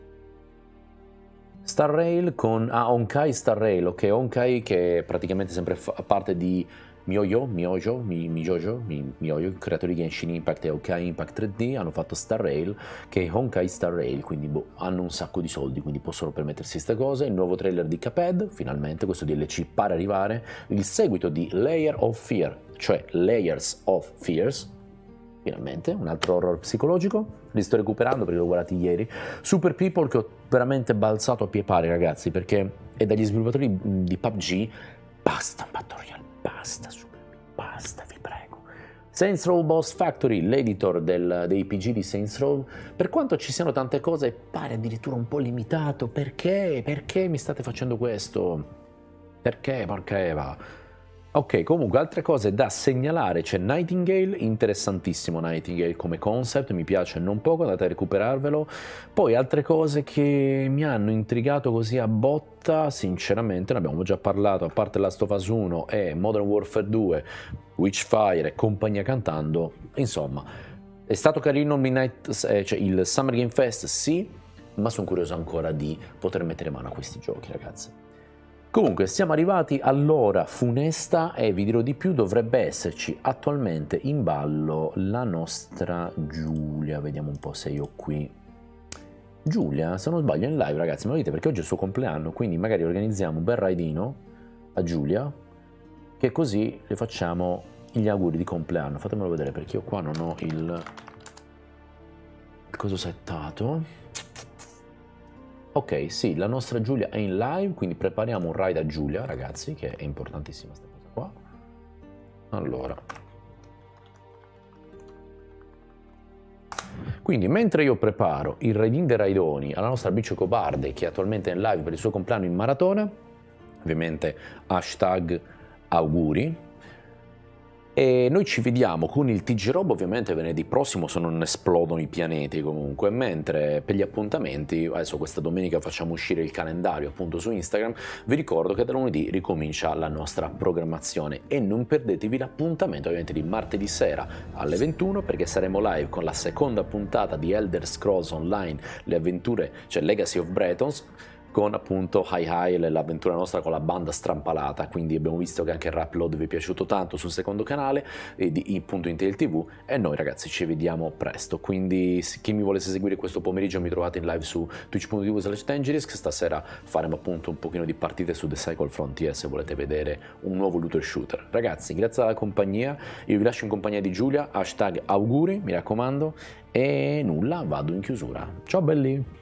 Star Rail con Honkai Star Rail, ok, Honkai che praticamente sempre fa parte di Miyoyo, creatori di Genshin Impact e Honkai Impact 3D, hanno fatto Star Rail, che è Honkai Star Rail, quindi hanno un sacco di soldi, quindi possono permettersi queste cose. Il nuovo trailer di Cuphead, finalmente, questo DLC pare arrivare, il seguito di Layer of Fear, cioè Layers of Fears, finalmente, un altro horror psicologico, li sto recuperando perché l'ho guardati ieri. Super People, che ho veramente balzato a pie pari, ragazzi, perché è dagli sviluppatori di PUBG. Basta Battle Royale, basta Super People, basta, vi prego. Saints Row Boss Factory, l'editor dei PG di Saints Row, per quanto ci siano tante cose, pare addirittura un po' limitato. Perché? Perché mi state facendo questo? Perché? Perché va? Ok, comunque altre cose da segnalare, c'è Nightingale, interessantissimo Nightingale come concept, mi piace non poco, andate a recuperarvelo. Poi altre cose che mi hanno intrigato così a botta, sinceramente ne abbiamo già parlato, a parte Last of Us 1 e Modern Warfare 2, Witchfire e compagnia cantando, insomma, è stato carino cioè il Summer Game Fest, sì, ma sono curioso ancora di poter mettere mano a questi giochi, ragazzi. Comunque siamo arrivati all'ora funesta e vi dirò di più, dovrebbe esserci attualmente in ballo la nostra Giulia, vediamo un po' se io qui. Giulia, se non sbaglio è in live, ragazzi, ma lo dite perché oggi è il suo compleanno, quindi magari organizziamo un bel raidino a Giulia, che così le facciamo gli auguri di compleanno. Fatemelo vedere perché io qua non ho il coso settato. Ok, sì, la nostra Giulia è in live, quindi prepariamo un raid a Giulia, ragazzi, che è importantissima questa cosa qua. Allora. Quindi, mentre io preparo il raidin dei raidoni alla nostra Bicio Cobarde, che è attualmente in live per il suo compleanno in maratona, ovviamente hashtag auguri, e noi ci vediamo con il TG Rob ovviamente venerdì prossimo, se non esplodono i pianeti comunque, mentre per gli appuntamenti, adesso questa domenica facciamo uscire il calendario appunto su Instagram, vi ricordo che da lunedì ricomincia la nostra programmazione e non perdetevi l'appuntamento ovviamente di martedì sera alle 21 perché saremo live con la seconda puntata di Elder Scrolls Online, le avventure, cioè Legacy of Bretons, con appunto High l'avventura nostra con la banda strampalata, quindi abbiamo visto che anche il Rapload vi è piaciuto tanto sul secondo canale di appunto Intel TV e noi ragazzi ci vediamo presto, quindi chi mi volesse seguire questo pomeriggio mi trovate in live su twitch.tv/Tangerisk, stasera faremo appunto un pochino di partite su The Cycle Frontier se volete vedere un nuovo looter shooter. Ragazzi, grazie alla compagnia, io vi lascio in compagnia di Giulia, hashtag auguri, mi raccomando, e nulla, vado in chiusura. Ciao belli!